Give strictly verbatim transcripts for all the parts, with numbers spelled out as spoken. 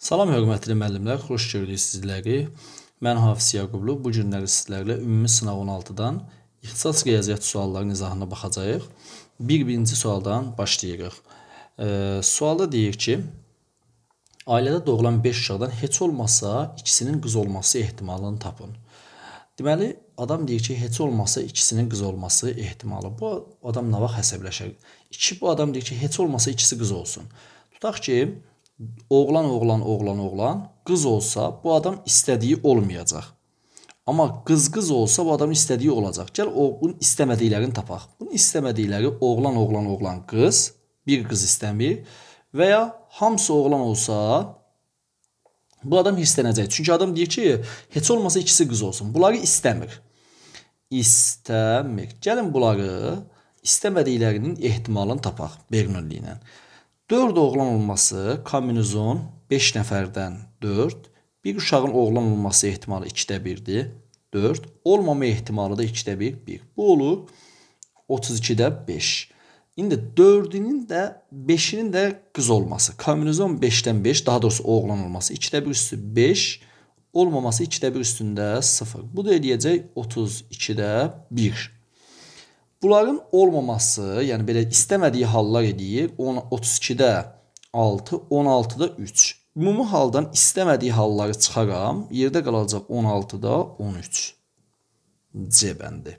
Salam hörmətli müəllimlər, xoş gördük sizləri. Mən Hafiz Yaqublu. Bu günləri sizlərlə ümumi sınaq on altıdan ixtisas riyaziyyat suallarının izahına baxacağıq. Bir birinci sualdan başlayırıq. E, sualda deyir ki, ailədə doğulan beş uşaqdan heç olmasa ikisinin qız olması ehtimalını tapın. Deməli, adam deyir ki, heç olmasa ikisinin qız olması ehtimalı. Bu adam nə vaxt həsəbləşər? İki, bu adam deyir ki, heç olmasa ikisi qız olsun. Tutaq ki, oğlan, oğlan, oğlan, oğlan, qız olsa bu adam istədiyi olmayacaq. Amma qız-qız olsa bu adam istədiyi olacaq. Gəl o, bunun istəmədiklərini tapaq. Bunun istəmədikləri oğlan, oğlan, oğlan, qız, bir qız istəmir və ya hamısı oğlan olsa bu adam hirslənəcək. Çünki adam deyir ki, heç olmasa ikisi qız olsun. Bunları istəmir. İstəmir. Gəlin bunları istəmədiklərinin ehtimalını tapaq Bernoulli ilə. dörd oğlan olması kombinizon beş nəfərdən dörd. Bir uşağın oğlan olması ehtimalı ikidə birdir. dörd. Olmama ehtimalı da ikidə bir, bir. Bu olur otuz ikidə beş. İndi dördünün də beşinin də qız olması. Kombinizon beşdən beş, daha doğrusu oğlan olması ikidə bir üstü beş. Olmaması ikidə bir üstündə sıfır. Bu da eləyəcək otuz ikidə bir. Bunların olmaması, yəni belə istəmədiyi hallar eləyir. otuz ikidə altı, on altıda üç. Ümumi haldan istəmədiyi halları çıxaram. Yerdə qalacaq on altıda on üç. C bəndi.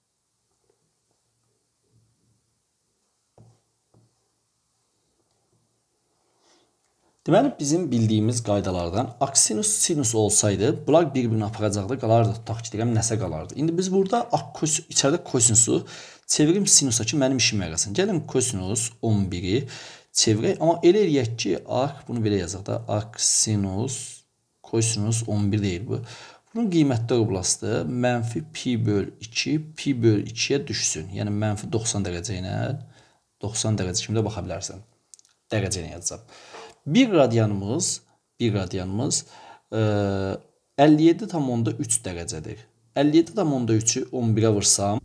Deməli, bizim bildiyimiz qaydalardan aksinus, sinus olsaydı, bunlar bir-birini aparacaqda qalardı, tutaq ki, deyirəm, nəsə qalardı. İndi biz burada içəridə kosinusu çevirim sinusa ki, mənim işim yarasın. Gəlin kosinus on biri çevirək, amma elə eləyək ki, arc, bunu belə yazaq da, arc sinus, kosinus on bir deyil bu. Bunun qiymətli oblasti mənfi pi böl iki, pi böl ikiyə düşsün. Yəni, mənfi doxsan dərəcə ilə, doxsan dərəcə kimi də baxa bilərsən. Dərəcə ilə yazacaq. Bir radianımız, bir radianımız əlli yeddi tam onda üç dərəcədir. əlli yeddi tam onda üçü on birə vursam,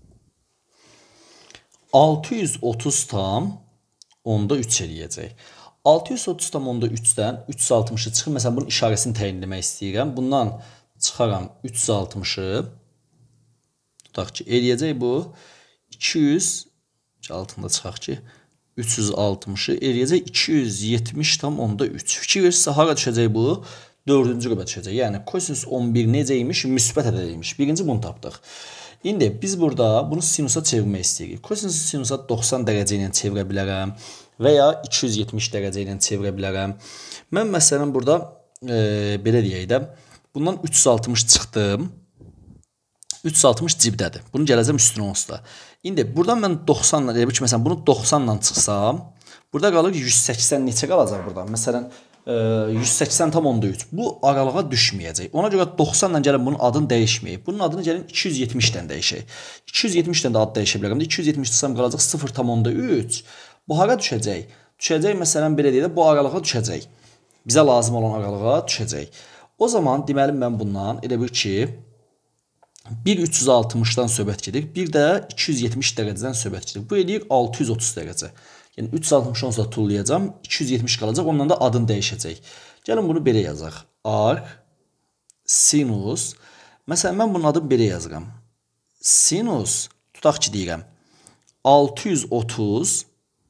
altı yüz otuz tam onda üç eləyəcək. altı yüz otuz tam onda üçdən üç yüz altmışı çıxır. Məsələn, bunun işarəsini təyin etmək istəyirəm. Bundan çıxaram üç yüz altmışı. Tutaq ki, eləyəcək bu iki yüz, altında çıxaq ki, üç yüz altmışı eləyəcək iki yüz yetmiş tam onda üç. Fikir verirsə, hara düşəcək bu? dördüncü qübə düşəcək. Yəni, kosinus on bir necəymiş? Müsbət ədədəymiş. Birinci bunu tapdıq. İndi biz burada bunu sinusa çevirmək istəyirik. Kosinus sinusa doxsan dərəcə ilə çevirə bilərəm və ya iki yüz yetmiş dərəcə ilə çevirə bilərəm. Mən məsələn burada e, belə deyək də, bundan üç yüz altmış çıxdım. üç yüz altmış cibdədir. Bunu gələcəm üstünə onsuz. İndi buradan mən doxsanla, elə ki, məsələn, bunu doxsanla çıxsam, burada qalır yüz səksən neçə qalacaq buradan? Məsələn, yüz səksən tam onda üç. Bu aralığa düşməyəcək. Ona görə doxsanla gəlin bunun adını dəyişməyib. Bunun adını gəlin iki yüz yetmişdən dəyişək. iki yüz yetmişdən də ad dəyişə bilərəm. iki yüz yetmiş çıxsam qalacaq sıfır tam onda üç. Bu hara düşəcək? Düşəcək, məsələn, belə deyək də, bu aralığa düşəcək. Bizə lazım olan aralığa düşəcək. O zaman, deməli, mən bundan elə bir ki, bir üç yüz altmışdan söhbət gedir, bir də iki yüz yetmiş dərəcədən söhbət gedir. Bu eləyir altı yüz otuz dərəcə. Yəni, üç yüz altmışı onsuz da tullayacam, iki yüz yetmiş qalacaq, ondan da adını dəyişəcək. Gəlin bunu belə yazaq. Arc, sinus. Məsələn, mən bunun adını belə yazıram. Sinus, tutaq ki, deyirəm, altı yüz otuz,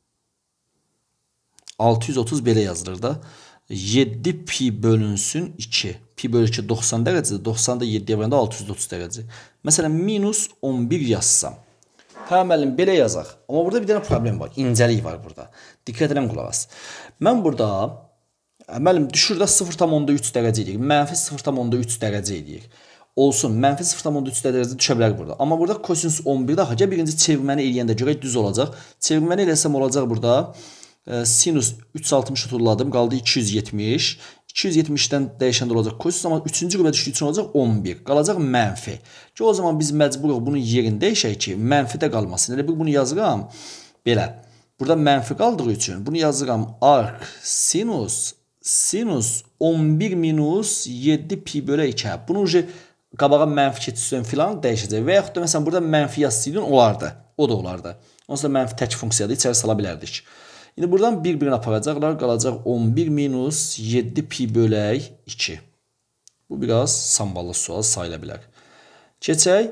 altı yüz otuz belə yazılır da, yeddi pi bölünsün iki. Pi bölü iki doxsan dərəcədir. doxsanda yeddiyə vuranda altı yüz otuz dərəcə. Məsələn, minus on bir yazsam. Hə, müəllim, belə yazaq. Amma burada bir dənə problem var. İncəlik var burada. Diqqət edəm, qulaq as. Mən burada, müəllim, düşür də sıfır tam onda üç dərəcə edir. Mənfi sıfır tam onda üç dərəcə edir. Olsun, mənfi sıfır tam onda üç dərəcə düşə bilər burada. Amma burada kosinus on bir daha, birinci çevirməni eləyəndə görək düz olacaq. Çevirməni eləsəm olacaq burada. Sinus üç yüz altmışı tulladım, qaldı iki yüz yetmiş. iki yüz yetmişdən dəyişəndə olacaq kosinus, amma üçüncü qübə düşdüyü üçün olacaq on bir. Qalacaq mənfi. Ki, o zaman biz məcburuq bunun yerini dəyişək ki, mənfidə qalmasın. Elə bir bunu yazıram. Belə. Burada mənfi qaldığı üçün bunu yazıram. Arc sinus, sinus on bir minus yeddi pi bölə iki. Bunu ucu qabağa mənfi keçirsən filan dəyişəcək. Və yaxud da məsələn burada mənfi yazsaydın olardı. O da olardı. Onsuz da mənfi tək funksiyadır, içəri sala bilərdik. İndi buradan bir-birini aparacaqlar. Qalacaq on bir minus yeddi pi bölək iki. Bu biraz samballı sual sayıla bilər. Keçək.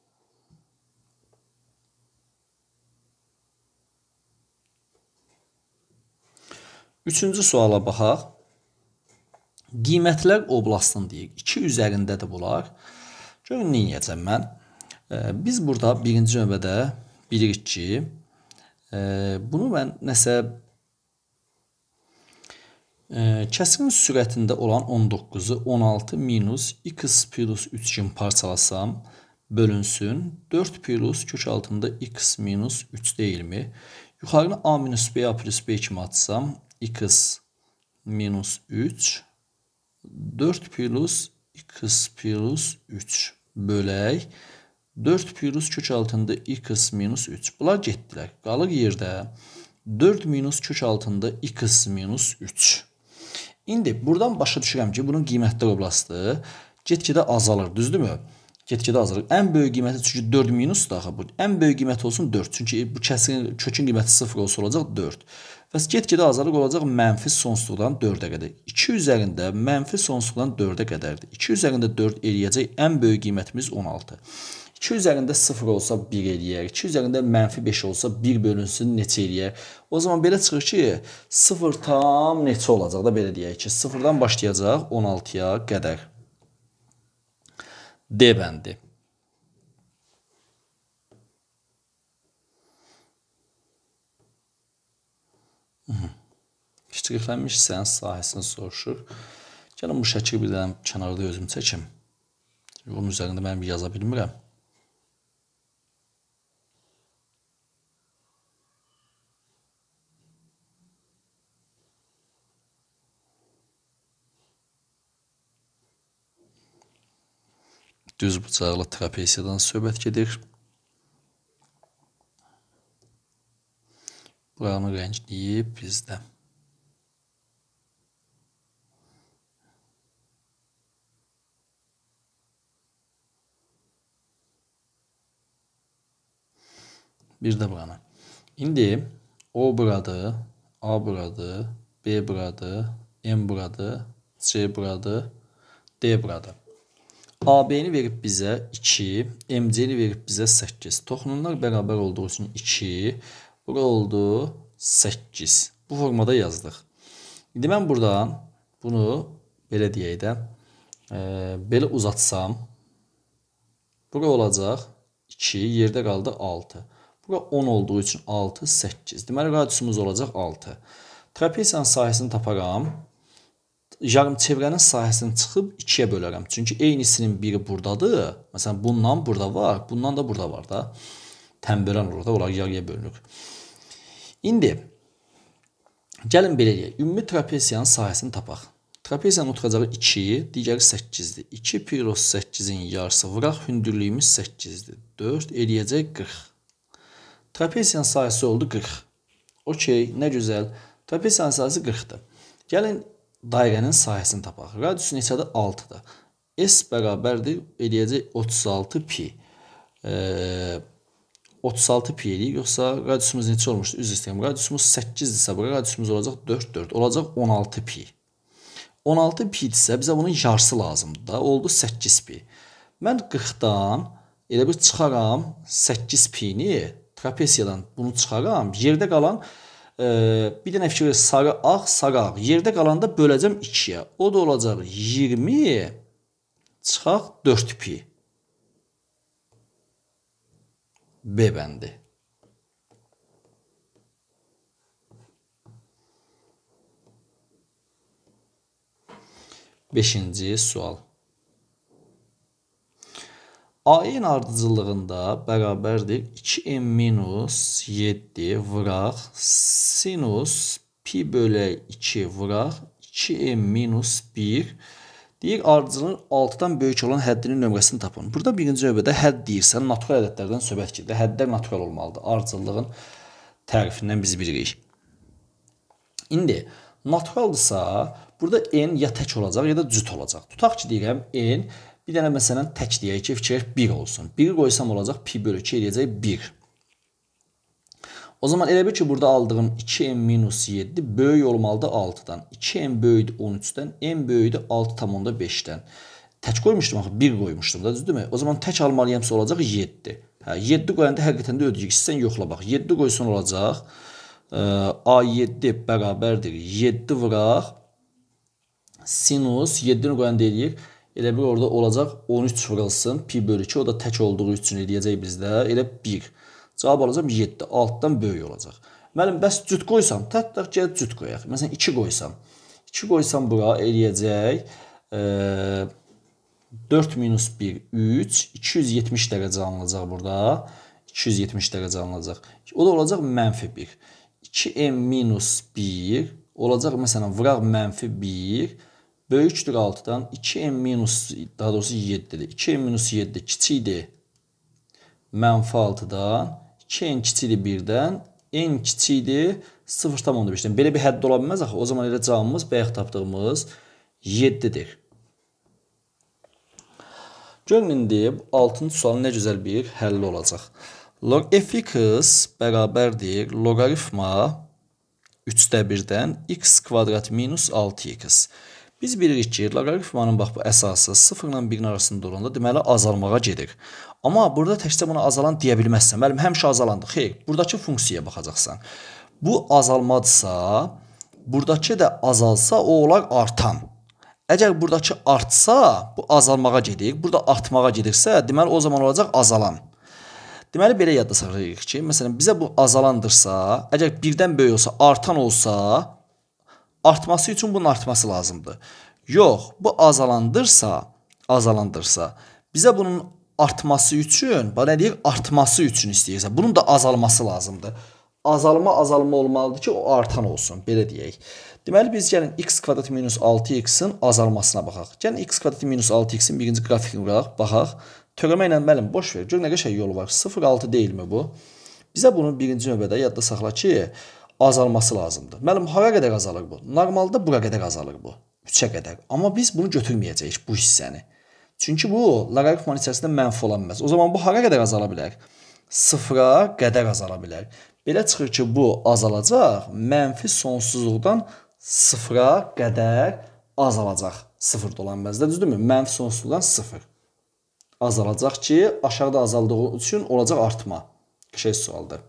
Üçüncü suala baxaq. Qiymətlər oblastını deyik. iki üzərindədir bunlar. Görün, nə edəcəm mən? Biz burada birinci növbədə bilirik ki, bunu mən nəsə kəsrin sürətində olan on doqquzu on altı minus x plus üç kimi parçalasam, bölünsün. dörd plus kök altında x minus üç deyilmi? Yuxarını a minus b, a plus b kimi atsam, x minus üç, dörd plus x plus üç bölək dörd plus kök altında x minus üç. Bunlar getdilər. Qalır yerdə dörd minus kök altında x minus üç. İndi buradan başa düşürəm ki, bunun qiymətlər oblastı get-gedə azalır, düzdürmü? Get-gedə azalır. Ən böyük qiyməti çünki dörd minusdur axı bu. Ən böyük qiyməti olsun dörd. Çünki bu kəsin kökün qiyməti sıfır olsa olacaq dörd. Və get-gedə azalıq olacaq mənfi sonsuzluqdan dördə qədər. iki üzərində mənfi sonsuzluqdan dördə qədərdir. iki üzərində dörd eləyəcək ən böyük qiymətimiz on altı. iki üzərində sıfır olsa bir eləyər. iki üzərində mənfi beş olsa bir bölünsün neçə eləyər? O zaman belə çıxır ki, sıfır tam neçə olacaq da belə deyək ki, sıfırdan başlayacaq on altıya qədər. D bəndi. Kiçiklənmişsən sahəsini soruşur. Gəlin bu şəkil bir dənə kənarda özüm çəkim. Onun üzərində mən yaza bilmirəm. Düz bucaqlı trapesiyadan söhbət gedir. Buranı rəngləyib bizdə. Bir də buranı. İndi O buradır, A buradır, B buradır, M buradır, C buradır, D buradır. A B'ni verib bizə iki, M C'ni verib bizə səkkiz. Toxunumlar bərabər olduğu üçün iki, bura oldu səkkiz. Bu formada yazdıq. İndi mən buradan bunu belə deyək də, e, belə uzatsam, bura olacaq iki, yerdə qaldı altı. Bura on olduğu üçün altı, səkkiz. Deməli, radiusumuz olacaq altı. Trapesiyanın sahəsini taparam. Yarım çevrənin sahəsini çıxıb ikiyə bölərəm. Çünki eynisinin biri buradadır. Məsələn, bundan burada var, bundan da burada var da. Tənbölən olur da, onlar yarıya bölünür. İndi, gəlin belə deyək. Ümumi trapesiyanın sahəsini tapaq. Trapesiyanın oturacağı iki, digəri səkkizdir. iki plus səkkizin yarısı vuraq, hündürlüyümüz səkkizdir. dörd eləyəcək qırx. Trapesiyanın sahəsi oldu qırx. Okey, nə gözəl. Trapesiyanın sahəsi qırxdır. Gəlin dairənin sahəsini tapaq. Radiusu neçədir? altıdır. S bərabərdir, eləyəcək otuz altı pi. Ee, otuz altı pi eləyik, yoxsa radiusumuz neçə olmuşdur? Üzr istəyirəm. Radiusumuz səkkizdirsə, bura radiusumuz olacaq dörd, dörd. Olacaq on altı pi. on altı pi-dirsə, bizə bunun yarısı lazımdır da. Oldu səkkiz pi. Mən qırxdan elə bir çıxaram səkkiz pi-ni, trapesiyadan bunu çıxaram. Yerdə qalan e, bir dənə fikir, sarı ağ, sarı ağ. Yerdə qalanda böləcəm ikiyə. O da olacaq iyirmi çıxaq dörd pi. B bəndi. Beşinci sual. A N ardıcıllığında bərabərdir iki m minus yeddi vuraq sinus pi bölək iki vuraq iki m minus bir. Deyir, ardıcılığın altıdan böyük olan həddinin nömrəsini tapın. Burada birinci növbədə hədd deyirsən, natural ədədlərdən söhbət gedir. Həddlər natural olmalıdır. Ardıcıllığın tərifindən biz bilirik. İndi, naturaldırsa, burada n ya tək olacaq, ya da cüt olacaq. Tutaq ki, deyirəm, n bir dənə məsələn tək deyək ki, fikir bir olsun. biri qoysam olacaq pi bölü iki eləyəcək bir. O zaman elə bir ki, burada aldığım iki n minus yeddi böyük olmalıdır altıdan. iki n böyükdür on üçdən, n böyükdür altı tam onda beşdən. Tək qoymuşdum, axı bir qoymuşdum da, düzdürmü? O zaman tək almalıyamsa olacaq yeddi. Hə, yeddi qoyanda həqiqətən də ödəyik. İstəsən yoxla bax. yeddi qoysun olacaq. A yeddi bərabərdir. yeddi vuraq. Sinus yeddini qoyanda eləyik. Elə bir orada olacaq on üç vurulsun. Pi bölü iki. O da tək olduğu üçün eləyəcək bizdə. Elə bir. Cavab alacaq yeddi. altıdan böyük olacaq. Müəllim, bəs cüt qoysam, tək-tək gəl cüt qoyaq. Məsələn, iki qoysam. iki qoysam bura eləyəcək. E, dörd minus bir, üç. iki yüz yetmiş dərəcə alınacaq burada. iki yüz yetmiş dərəcə alınacaq. O da olacaq mənfi bir. iki n minus bir olacaq. Məsələn, vuraq mənfi bir. Böyükdür altıdan. iki n minus, daha doğrusu yeddidir. iki n minus yeddi kiçikdir. Mənfi altıdan. iki n kiçikdir birdən. N kiçikdir sıfır tam onda beşdən. Belə bir hədd ola bilməz axı. O zaman elə cavabımız bayaq tapdığımız yeddidir. Görün indi altıncı sualın nə gözəl bir həlli olacaq. Log f(x) bərabərdir loqaritma üçdə birdən x kvadrat minus altı x. Biz bilirik ki, loqaritmanın bax bu əsası sıfır ilə birin arasında duranda deməli azalmağa gedir. Amma burada təkcə buna azalan deyə bilməzsən. Mənim həmişə azalandı. Xeyr, buradakı funksiyaya baxacaqsan. Bu azalmadırsa, buradakı da azalsa o olar artan. Əgər buradakı artsa, bu azalmağa gedir. Burada artmağa gedirsə, deməli o zaman olacaq azalan. Deməli belə yadda saxlayırıq ki, məsələn bizə bu azalandırsa, əgər birdən böyük olsa, artan olsa, artması üçün bunun artması lazımdır. Yox, bu azalandırsa, azalandırsa, bizə bunun artması üçün, bana deyək, artması üçün istəyirsə, bunun da azalması lazımdır. Azalma azalma olmalıdır ki, o artan olsun, belə deyək. Deməli biz gəlin x kvadrat minus altı x-in azalmasına baxaq. Gəlin x kvadrat minus altı x-in birinci qrafikini vuraq, baxaq. Törəmə ilə məlim boş ver. Gör nə qəşəng yolu var. sıfır altı deyilmi bu? Bizə bunun birinci növbədə yadda saxla ki, azalması lazımdır. Məlim hara qədər azalır bu? Normalda bura qədər azalır bu. üçə qədər. Amma biz bunu götürməyəcəyik bu hissəni. Çünki bu loqaritmanın içərisində mənfi ola bilməz. O zaman bu hara qədər azala bilər? sıfıra qədər azala bilər. Belə çıxır ki, bu azalacaq. Mənfi sonsuzluqdan sıfıra qədər azalacaq. sıfır da olan məzdə, düzdürmü? Mənfi sonsuzluqdan sıfır. Azalacaq ki, aşağıda azaldığı üçün olacaq artma. Şey sualdır.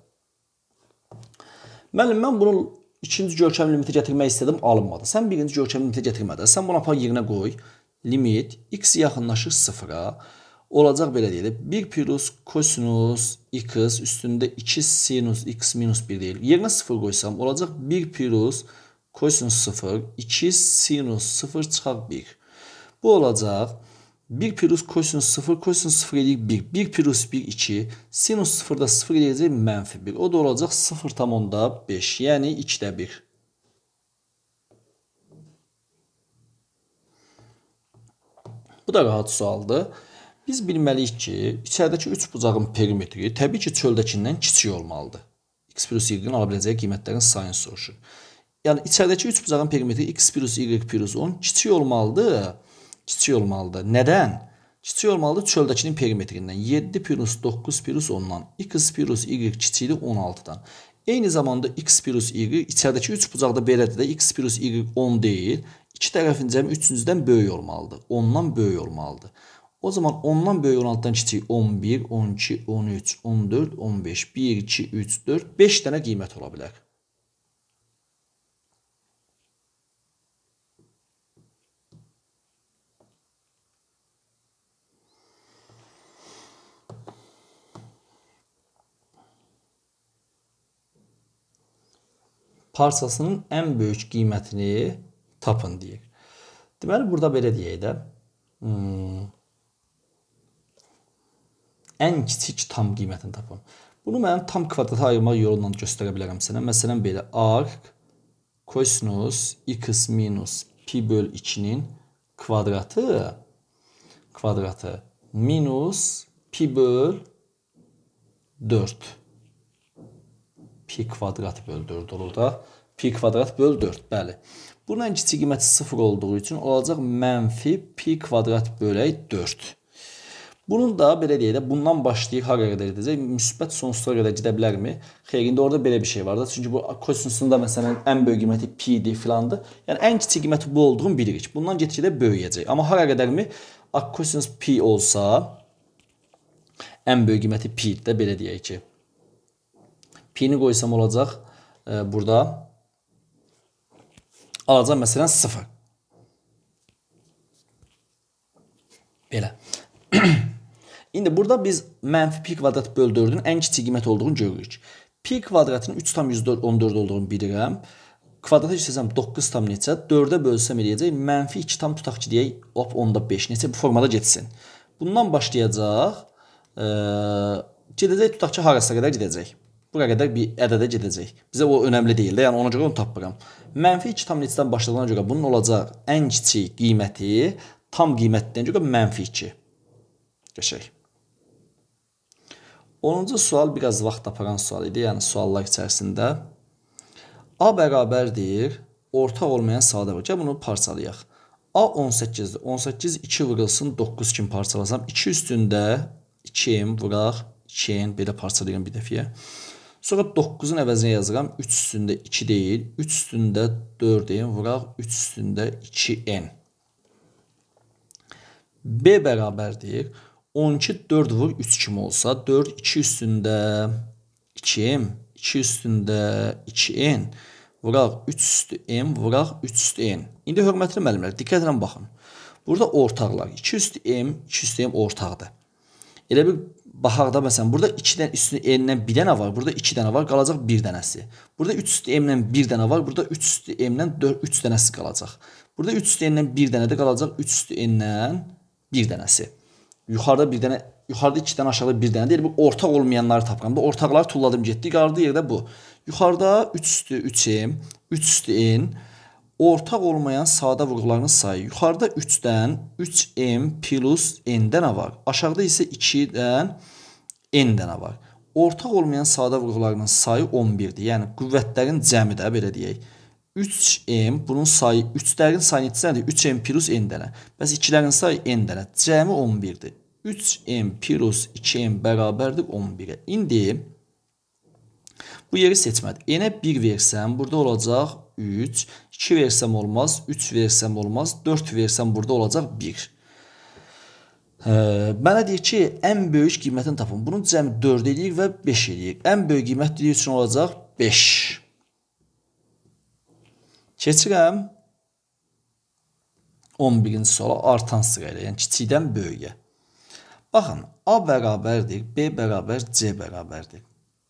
Müəllim, mən bunu ikinci görkəm limiti gətirmək istədim, alınmadı. Sən birinci görkəm limiti gətirmədin. Sən bunu apar yerinə qoy. Limit x yaxınlaşır sıfıra. Olacaq belə deyil. bir plus kosinus x üstündə iki sinus x minus bir deyil. Yerinə sıfır qoysam, olacaq bir plus kosinus sıfır, iki sinus sıfır çıxaq bir. Bu olacaq bir plus kosinus sıfır, kosinus sıfır eləyik bir. bir plus bir, iki. Sinus sıfırda sıfır eləyəcək mənfi bir. O da olacaq sıfır tam onda beş. Yəni ikidə bir. Bu da rahat sualdır. Biz bilməliyik ki, içəridəki üç bucağın perimetri təbii ki, çöldəkindən kiçik olmalıdır. X plus y-in ala biləcəyi qiymətlərin sayını soruşur. Yəni, içəridəki üç bucağın perimetri x plus y plus on kiçik olmalıdır. Kiçik olmalıdır. Nədən? Kiçik olmalıdır çöldəkinin perimetrindən. yeddi plus doqquz plus ondan. x plus y kiçikdir on altıdan. Eyni zamanda x plus y içəridəki üç bucaqda belədir də x plus y on deyil. İki tərəfin cəmi üçüncüdən böyük olmalıdır. ondan böyük olmalıdır. O zaman ondan böyük on altıdan kiçik on bir, on iki, on üç, on dörd, on beş, bir, iki, üç, dörd, beş dənə qiymət ola bilər. Parçasının ən böyük qiymətini tapın deyək. Deməli, burada belə deyək də. Hmm. Ən kiçik tam qiymətini tapın. Bunu mən tam kvadrata ayırmaq yolundan göstərə bilərəm sənə. Məsələn, belə arc kosinus x minus pi böl ikinin kvadratı kvadratı minus pi böl dörd. Pi kvadrat böl dörd olur da. Pi kvadrat böl dörd, bəli. Bunun ən kiçik qiyməti sıfır olduğu üçün olacaq mənfi pi kvadrat bölək dörd. Bunun da belə deyək də bundan başlayıb hara qədər edəcək? Müsbət sonsuzlara qədər gedə bilərmi? Xeyr, indi orada belə bir şey var da. Çünki bu kosinusunda məsələn ən böyük qiyməti pi-dir filandır. Yəni ən kiçik qiyməti bu olduğunu bilirik. Bundan get-gedə böyüyəcək. Amma hara qədərmi kosinus pi olsa ən böyük qiyməti pi-dir də belə deyək ki. Pi-ni qoysam olacaq e, burada alacaq məsələn sıfır. Belə. İndi burada biz mənfi pi kvadrat böl dördün ən kiçik qiymət olduğunu görürük. Pi kvadratının üç tam yüz on dörd olduğunu bilirəm. Kvadrata keçsəm doqquz tam neçə? dördə bölsəm eləyəcək. Mənfi iki tam tutaq ki, deyək, hop onda beş neçə? Bu formada getsin. Bundan başlayacaq. E, gedəcək tutaq ki, harasa qədər gedəcək. Bura qədər bir ədədə gedəcək. Bizə o önəmli deyil də, yəni ona görə onu tapıram. Mənfi iki tam neçədən başladığına görə bunun olacaq ən kiçik qiyməti tam qiymətdən görə mənfi iki. Qəşəng. onuncu sual biraz vaxt aparan sual idi. Yəni suallar içərisində A bərabərdir, ortaq olmayan sadə var. Gəl bunu parçalayaq. A on səkkizdir. on səkkiz iki vurulsun doqquz kimi parçalasam. iki üstündə iki m vuraq iki n belə parçalayıram bir dəfəyə. Sonra doqquzun əvəzinə yazıram. üç üstündə iki deyil. üç üstündə dörd n vuraq üç üstündə iki n. B bərabərdir. on iki dörd vur üç kimi olsa dörd iki üstündə iki m iki üstündə iki n vuraq üç üstü m vuraq üç üstü n. İndi hörmətli müəllimlər diqqətlə baxın. Burada ortaqlar iki üstü m iki üstü m ortaqdır. Elə bir baxaq da məsələn burada ikidən üstü n-dən bir dənə var. Burada iki dənə var, qalacaq bir dənəsi. Burada üç üstü m-dən bir dənə var. Burada üç üstü m-dən üç dənəsi qalacaq. Burada üç üstü n-dən bir dənə də qalacaq. üç üstü n-dən bir dənəsi. Yuxarıda bir dənə, yuxarıda iki dənə, aşağıda bir dənə deyil. Bu ortaq olmayanları tapıram. Bu ortaqları tulladım getdi. Qardı yerdə bu. Yuxarıda üç üstü üç m, üç üstü n ortaq olmayan sadə vurğularının sayı. Yuxarıda üçdən üç m plus n dənə var. Aşağıda isə ikidən n dənə var. Ortaq olmayan sadə vurğularının sayı on birdir. Yəni qüvvətlərin cəmi də belə deyək. üç m bunun sayı üçlərin sayı neçədir? üç m plus n dənə. Bəs ikilərin sayı n dənə. Cəmi on birdir. üç m plus iki m bərabərdir on birə. İndi bu yeri seçmədik. N-ə bir versəm burada olacaq üç. iki versəm olmaz. üç versəm olmaz. dörd versəm burada olacaq bir. Ee, mənə deyir ki, ən böyük qiymətini tapın. Bunun cəmi dörd eləyir və beş eləyir. Ən böyük qiymət dediyi üçün olacaq beş. Keçirəm on birinci suala artan sırayla, yəni kiçikdən böyüyə. Baxın, A bərabərdir, B bərabər, C bərabərdir.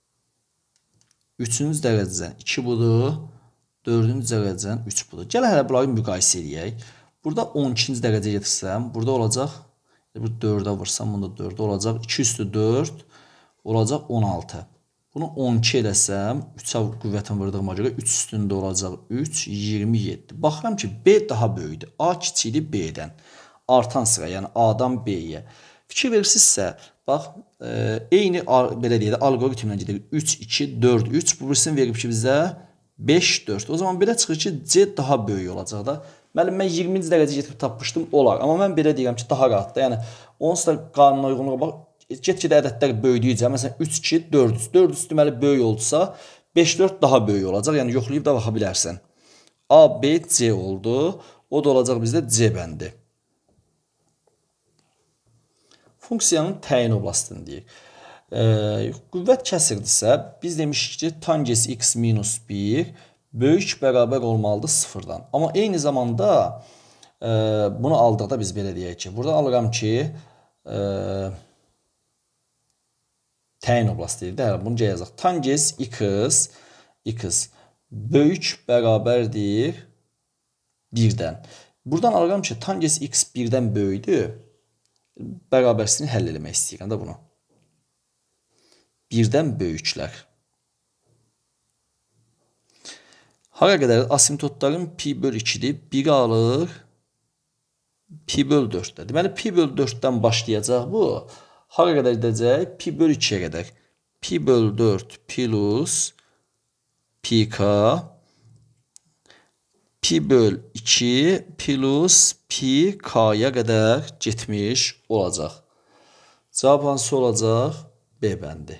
üçüncü dərəcədən iki budur, dördüncü dərəcədən üç budur. Gəl hələ bunları müqayisə edək. Burada on ikinci dərəcə getirsəm, burada olacaq, dördə vursam, bunda dördə olacaq, iki üstü dörd olacaq on altı. Bunu on iki eləsəm, üçə qüvvətini vurdığıma görə üç üstündə olacaq üç, iyirmi yeddi. Baxıram ki, B daha böyükdür. A kiçikdir B-dən. Artan sıra, yəni A-dan B-yə. Fikir verirsinizsə, bax, e, eyni belə deyək də alqoritmlə gedir. üç, iki, dörd, üç. Bu birisini verib ki, bizə beş, dörd. O zaman belə çıxır ki, C daha böyük olacaq da. Müəllim, mən iyirminci dərəcə getirib tapmışdım, olar. Amma mən belə deyirəm ki, daha rahatdır. Yəni, onsuz da qanuna uyğunluğa bax, get-gedə ədədlər böyüdükcə, məsələn, üç, iki, dörd, üç. dörd üç deməli böyük olsa, beş, dörd daha böyük olacaq. Yəni, yoxlayıb da baxa bilərsən. A, B, C oldu. O da olacaq bizdə C bəndi. Funksiyanın təyin oblastını deyək. E, qüvvət kəsirdirsə, biz demişik ki, tangens x minus bir böyük bərabər olmalıdır sıfırdan. Amma eyni zamanda e, bunu aldıqda biz belə deyək ki, burada alıram ki, e, təyin oblastı deyil də, bunu yazaq. Tangens x, x böyük bərabərdir birdən. Buradan alıram ki, tangens x birdən böyükdür. Bərabərsini həll eləmək istəyirəm də bunu. Birdən böyüklər. Hara qədər asimptotların pi böl ikidir. biri alır. Pi böl dörddür. Deməli, pi böl dörddən başlayacaq bu. Hara qədər edəcək? Pi böl ikiyə qədər. Pi böl dörd plus pi k pi böl iki plus pi k'ya qədər getmiş olacaq. Cavab hansı olacaq? B bəndi.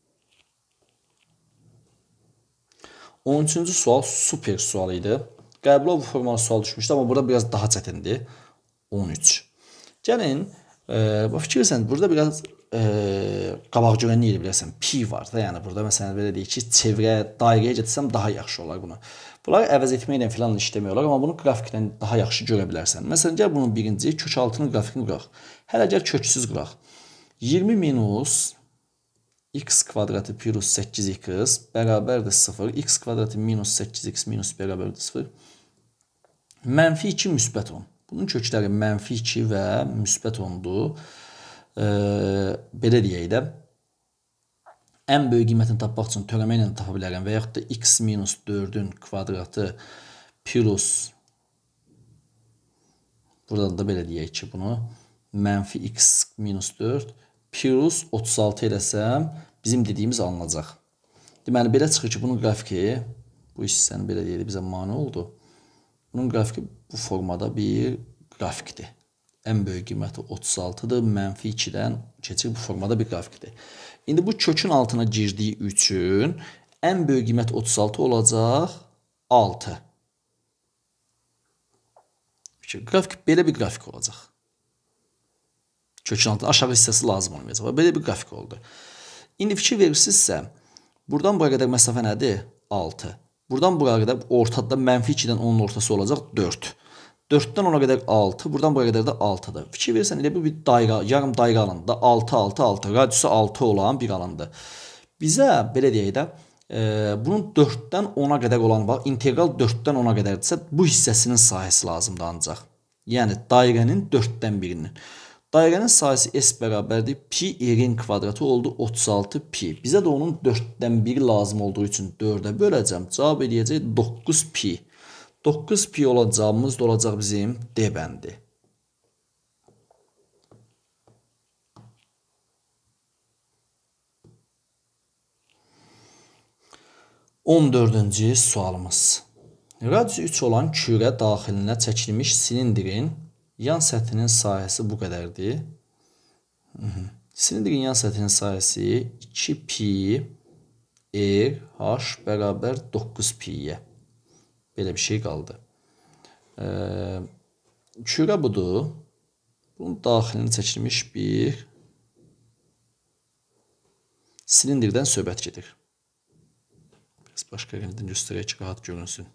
on üçüncü sual super sual idi. Qəbulov formalı sual düşmüşdü, amma burada biraz daha çətindir. on üç. Gəlin, e, fikirsən, burada biraz e, qabaq görənli elə bilərsən, pi var da, yəni burada məsələn belə deyək ki, çevrə, dairəyə getsəm daha yaxşı olar bunu. Bunları əvəz etməklə filan işləmək olar, amma bunu qrafikdən daha yaxşı görə bilərsən. Məsələn, gəl bunun birinci kök altının qrafikini qıraq. Hələ gəl köksüz qıraq. iyirmi minus x kvadratı plus səkkiz x bərabərdir sıfır. X kvadratı minus səkkiz x minus bərabərdir sıfır. Mənfi iki müsbət on. Bunun kökləri mənfi iki və müsbət ondur. Ee, belə deyək də. Ən böyük qiymətini tapmaq üçün törəmə ilə tapa bilərəm. Və yaxud da x minus dördün kvadratı plus, buradan da belə deyək ki, bunu mənfi x minus dörd plus otuz altı eləsəm, bizim dediyimiz alınacaq. Deməli, belə çıxır ki, bunun qrafiki, bu hissəni belə deyək, bizə mane oldu. Bunun qrafiki bu formada bir qrafikdir. Ən böyük qiyməti otuz altıdır, mənfi ikidən keçir bu formada bir qrafikdir. İndi bu kökün altına girdiyi üçün ən böyük qiymət otuz altı olacaq altı. Qrafik belə bir qrafik olacaq. Kökün altında aşağı hissəsi lazım olmayacaq. Belə bir qrafik oldu. İndi fikir verirsinizsə, buradan buraya qədər məsafə nədir? altı. Buradan buraya qədər ortada mənfi ikidən onun ortası olacaq dörd. dörddən ona qədər altı, buradan buraya qədər də altıdır. Fikir verirsən, elə bu bir dairə, yarım dairə alanında altı, altı, altı, radiusu altı olan bir alandır. Bizə, belə deyək də, e, bunun dörddən ona qədər olan, bax, integral dörddən ona qədərdirsə, bu hissəsinin sahəsi lazımdır ancaq. Yəni, dairənin dörddən birinin. Dairənin sahəsi S bərabərdir. Pi r-in kvadratı oldu otuz altı pi. Bizə də onun dörddən biri lazım olduğu üçün dördə böləcəm. Cavab edəcək doqquz pi. doqquz pi olacağımız da olacaq bizim D bəndi. on dördüncü sualımız. Radiusu üç olan kürə daxilinə çəkilmiş silindrin yan səthinin sahəsi bu qədərdir. Silindrin yan səthinin sahəsi iki pi r h bərabər doqquz pi'yə. Belə bir şey qaldı. Ee, kürə budur. Bunun daxilinə çəkilmiş bir silindirdən söhbət gedir. Biz başqa rəngdən göstərək ki, rahat görünsün.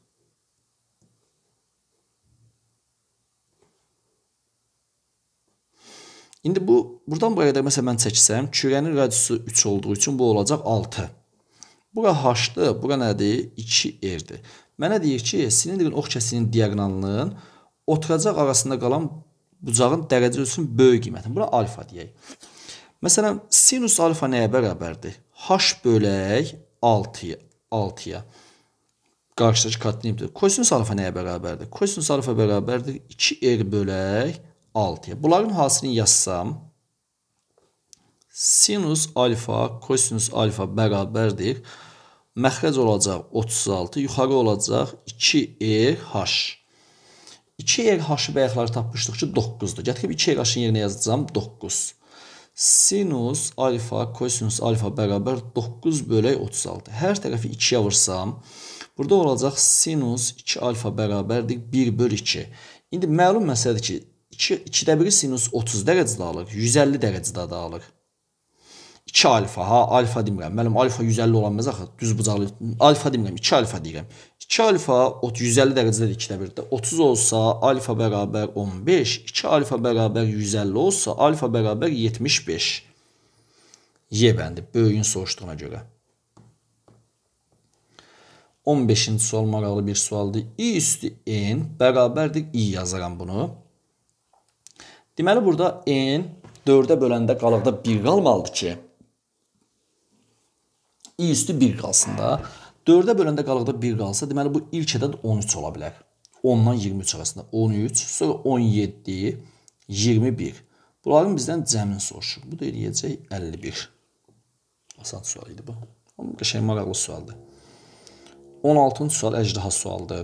İndi bu, buradan buraya da məsələn mən çəksəm, kürənin radiusu üç olduğu üçün bu olacaq altı. Bura h-dır, bura nədir? iki r-dir. Mənə deyir ki, silindrin ox kəsiyinin diaqonalının oturacaq arasında qalan bucağın dərəcə ölçüsünün böyük qiymətini. Bura alfa deyək. Məsələn, sinus alfa nəyə bərabərdir? H bölək altıya. altıya. Qarşıdakı katlayımdır. Kosinus alfa nəyə bərabərdir? Kosinus alfa bərabərdir iki r bölək altıya. Bunların hasilini yazsam, sinus alfa, kosinus alfa bərabərdir. Məxrəc olacaq otuz altı, yuxarı olacaq iki r h. iki r h-ı bəyəkləri tapmışdıq ki, doqquzdur. Gətirib iki r h-ın yerinə yazacağım doqquz. Sinus alfa, kosinus alfa bərabər doqquz bölək otuz altı. Hər tərəfi ikiyə vursam, burada olacaq sinus iki alfa bərabərdir bir bölü iki. İndi məlum məsələdir ki, ikidə biri sinus otuz dərəcədə alır, yüz əlli dərəcədə də alır. iki alfa, ha, alfa demirəm. Mənim alfa yüz əlli olan məzə, düz bucaqlı. Alfa demirəm, iki alfa deyirəm. iki alfa yüz əlli dərəcədə ikidə birdə. otuz olsa, alfa bərabər on beş. iki alfa bərabər yüz əlli olsa, alfa bərabər yetmiş beş. Y bəndi, böyüyün soruşduğuna görə. on beşinci sual maraqlı bir sualdır. I üstü n bərabərdir. I yazaram bunu. Deməli, burada n dördə böləndə qalıqda bir qalmalıdır ki, i üstü bir qalsın da. dördə böləndə qalıqda bir qalsa, deməli bu ilk ədəd on üç ola bilər. ondan iyirmi üç arasında. on üç, sonra on yeddi, iyirmi bir. Bunların bizdən cəmini soruşur. Bu da eləyəcək əlli bir. Asan sual idi bu. Amma qəşəng maraqlı sualdır. on altıncı sual əjdaha sualdır.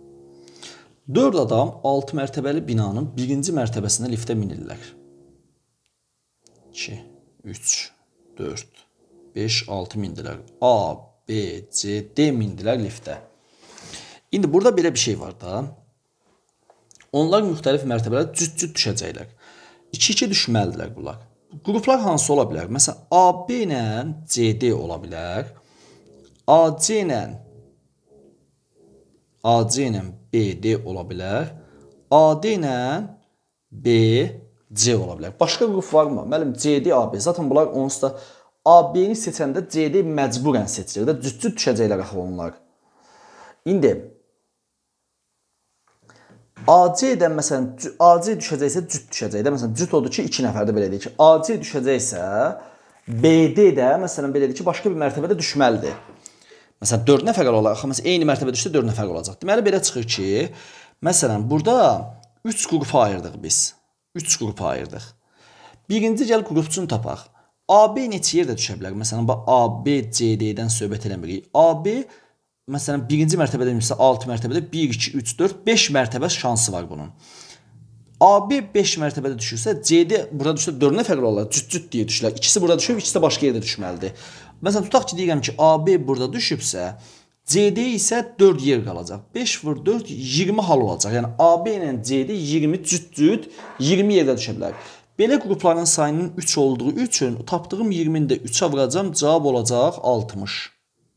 dörd adam altı mərtəbəli binanın birinci mərtəbəsində liftə minirlər. iki, üç, dörd, beş, altı mindilər. A, B, C, D mindilər liftə. İndi burada belə bir şey var da. Onlar müxtəlif mərtəbələrdə cüt-cüt düşəcəklər. iki-iki düşməlidirlər bunlar. Qruplar hansı ola bilər? Məsələn, A B ilə C D ola bilər. A C ilə A C ilə B D ola bilər. A D ilə B C ola bilər. Başqa qrup varmı? Müəllim C D A B. Zaten bunlar onsuz da A B-ni seçəndə C D məcburən seçilir də. Cüt-cüt düşəcəklər axı onlar. İndi A C-dən məsələn A C düşəcəksə cüt düşəcək də. Məsələn cüt odur ki, iki nəfərdə belə deyək ki, A C düşəcəksə B D də məsələn belə deyək ki, başqa bir mərtəbədə düşməlidir. Məsələn dörd nəfər olaraq, məsələn eyni mərtəbədə düşsə dörd nəfər olacaq. Deməli belə çıxır ki, məsələn burada üç qrupa ayırdıq biz. üç qrupa ayırdıq. Birinci gəl qrupçunu tapaq. A B neçə yerdə düşə bilər? Məsələn bax A B C D-dən söhbət eləmirik. A B məsələn birinci mərtəbədə demişsə altı mərtəbədə bir, iki, üç, dörd, beş mərtəbə şansı var bunun. A B beş mərtəbədə düşürsə, C D burada düşsə dörd nəfər olarlar, cüt-cüt deyə düşürlər. İkisi burada düşüb, ikisi də başqa yerdə düşməlidir. Məsələn tutaq ki, deyirəm ki, A B burada düşübsə, C D isə dörd yer qalacaq. beş vur dörd, iyirmi hal olacaq. Yəni A B ilə C D iyirmi cüt-cüt iyirmi yerdə düşə bilər. Belə qrupların sayının üç olduğu üçün tapdığım iyirmini də üçə vuracam, cavab olacaq altmış.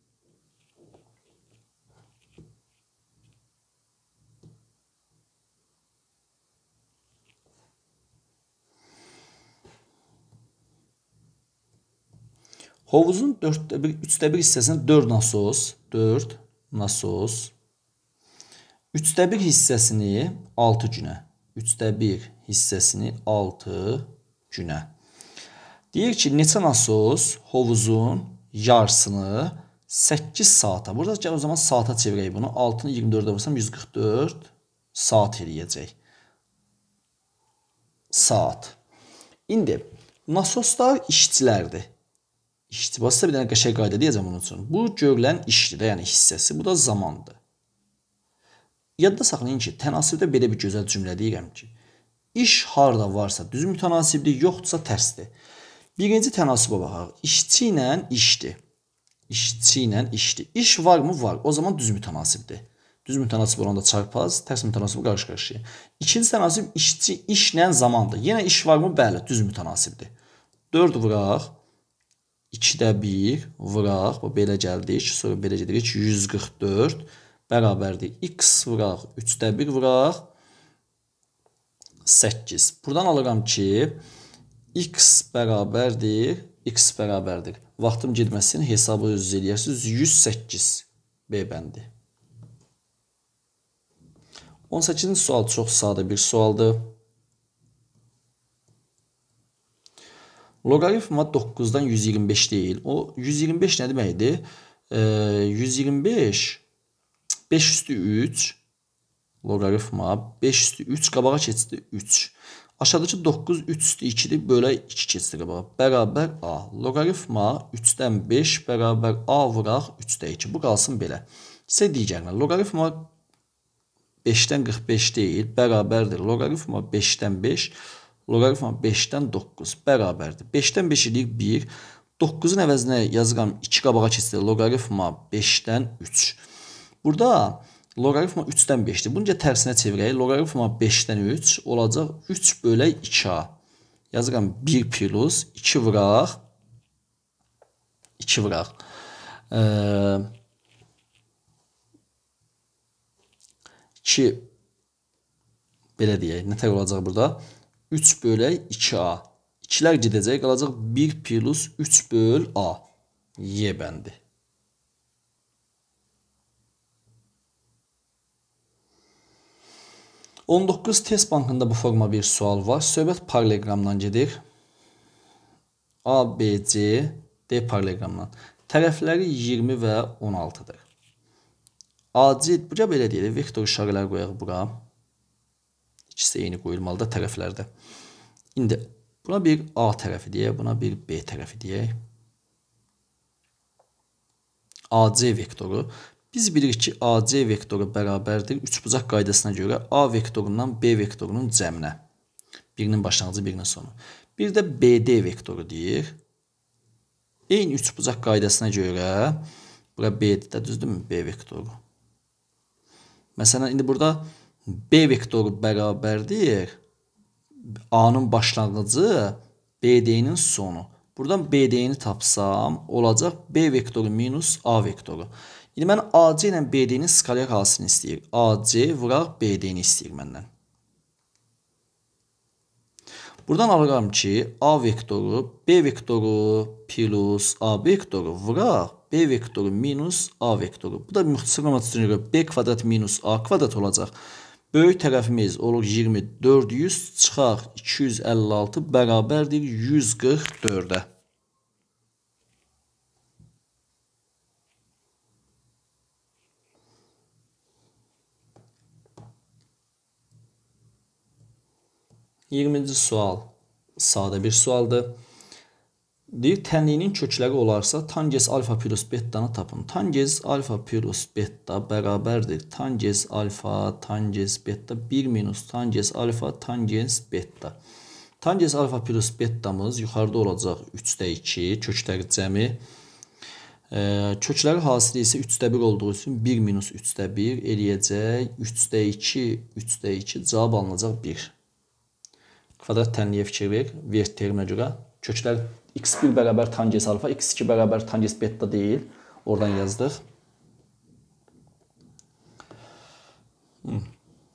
Hovuzun dörddə bir, üçdə bir hissəsini dörd nasos, dörd nasos, üçdə bir hissəsini altı günə, üçdə bir hissəsini altı günə. Deyir ki, neçə nasos hovuzun yarısını səkkiz saata, burada gəl o zaman saata çevirək bunu, altını iyirmi dördə vursam yüz qırx dörd saat eləyəcək. Saat. İndi nasoslar işçilərdir. İşçi, basısa bir dənə qəşəng qayda deyəcəm bunun üçün. Bu görülən işdir də, yəni hissəsi, bu da zamandır. Yadda saxlayın ki, tənasibdə belə bir gözəl cümlə deyirəm ki, iş harda varsa düz mütənasibdir, yoxdursa tərsdir. Birinci tənasibə baxaq. İşçi ilə işdir. İşçi ilə işdir. İş varmı? Var. O zaman düz mütənasibdir. Düz mütənasib olanda çarpaz, tərs mütənasibi qarşı-qarşıya. İkinci tənasib işçi işlə zamandır. Yenə iş varmı? Bəli, düz mütənasibdir. dörd vuraq. ikidə bir vuraq, belə gəldik, sonra belə gedirik, yüz qırx dörd bərabərdir. X vuraq, üçdə bir vuraq, səkkiz. Buradan alıram ki, X bərabərdir, X bərabərdir. Vaxtım gedməsin, hesabı özünüz eləyərsiniz, yüz səkkiz B bəndi. on səkkizinci sual çox sadə bir sualdır. Loqaritma doqquzdan yüz iyirmi beş deyil. O yüz iyirmi beş nə deməkdir? E, yüz iyirmi beş beş üstü üç loqaritma beş üstü üç qabağa keçdi üç. Aşağıdakı doqquz üç üstü ikidir. Belə iki keçdi qabağa. Bərabər A. Loqaritma üçdən beş bərabər A vuraq üçdə iki. Bu qalsın belə. İsə digərinə. Loqaritma beşdən qırx beş deyil. Bərabərdir. Loqaritma beşdən beş. Loqaritma beşdən doqquz bərabərdir. beşdən beş eləyir bir. doqquzun əvəzinə yazıram iki qabağa keçdi. Loqaritma beşdən üç. Burada loqaritma üçdən beşdir. Bunca tərsinə çevirək. Loqaritma beşdən üç olacaq üç bölək iki A. Yazıram bir plus iki vuraq. iki vuraq. Ee, iki belə deyək. Nətər olacaq burada? üç bölək iki A. ikilər gedəcək, qalacaq bir plus üç böl A. Y bəndi. on doqquz test bankında bu forma bir sual var. Söhbət paralelogramdan gedir. A, B, C, D paralelogramdan. Tərəfləri iyirmi və on altıdır. A C, bura belə deyil, vektor işarələr qoyaq bura. İkisi eyni qoyulmalıdır tərəflərdə. İndi buna bir A tərəfi deyək, buna bir B tərəfi deyək. A C vektoru. Biz bilirik ki, A C vektoru bərabərdir üçbucaq qaydasına görə A vektorundan B vektorunun cəminə. Birinin başlanğıcı, birinin sonu. Bir də B D vektoru deyir. Eyni üçbucaq qaydasına görə bura B D-də düzdürmü? B vektoru. Məsələn, indi burada B vektoru bərabərdir A-nın başlanğıcı B D-nin sonu. Buradan B D-ni tapsam olacaq B vektoru minus A vektoru. İndi mən A C ilə B D-nin skalar halısını istəyir. A C vuraq B D-ni istəyir məndən. Buradan alıram ki A vektoru B vektoru plus A vektoru vuraq B vektoru minus A vektoru. Bu da müxtəsər məqsədinə görə B kvadrat minus A kvadrat olacaq. Böyük tərəfimiz olur iyirmi dörd yüz çıxaq iki yüz əlli altı bərabərdir yüz qırx dördə. iyirminci sual sadə bir sualdır. Deyir, tənliyinin kökləri olarsa tangens alfa plus bettanı tapın. Tangens alfa plus betta bərabərdir. Tangens alfa, tangens betta bir minus tangens alfa, tangens betta. Tangens alfa plus bettamız yuxarıda olacaq üçdə iki, kökləri cəmi. E, kökləri hasili isə üçdə bir olduğu üçün bir minus üçdə bir eləyəcək. üçdə iki, üçdə iki cavab alınacaq bir. Kvadrat tənliyə fikir ver, vert terimə görə. Köklər x bir bərabər tangens alfa, x iki bərabər tangens betta deyil. Oradan yazdıq. Hmm.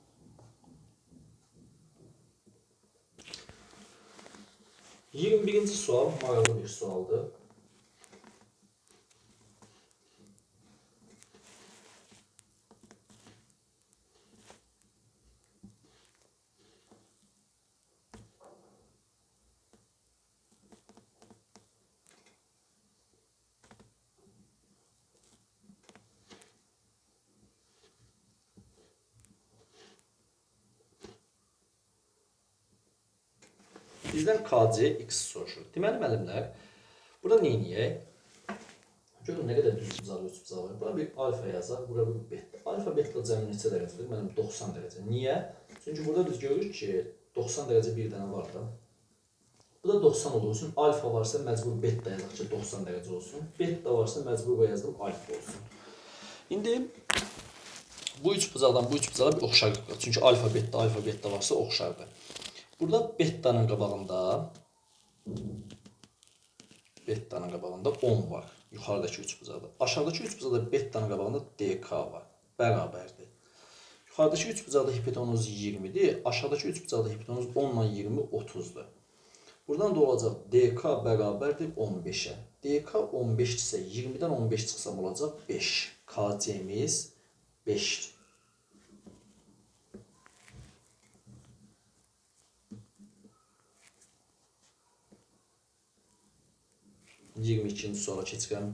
iyirmi birinci sual maraqlı bir sualdır. Bizdən K C X soruşur. Deməli müəllimlər, burada nə edək? Görün nə qədər düz bucağı, üç bucağı var. Bura bir alfa yazaq, bura bir beta. Alfa beta cəmi neçə dərəcədir? Mənim doxsan dərəcə. Niyə? Çünki burada biz görürük ki, doxsan dərəcə bir dənə var da. Bu da doxsan olduğu üçün alfa varsa məcbur beta yazaq ki, doxsan dərəcə olsun. Beta varsa məcbur yazdım alfa olsun. İndi bu üç bucaqdan bu üç bucağa bir oxşarlıq var. Çünki alfa beta, alfa beta varsa oxşardır. Burada bettanın qabağında bettanın qabağında on var. Yuxarıdakı üç bucaqda. Aşağıdakı üç bucaqda bettanın qabağında D K var. Bərabərdir. Yuxarıdakı üç bucaqda hipotenuz iyirmidir. Aşağıdakı üç bucaqda hipotenuz on ilə iyirmi otuzdur. Buradan da olacaq D K bərabərdir on beşə. D K on beş isə iyirmidən on beş çıxsam olacaq beş. K C'miz beşdir. iyirmi ikinci suala keçirəm.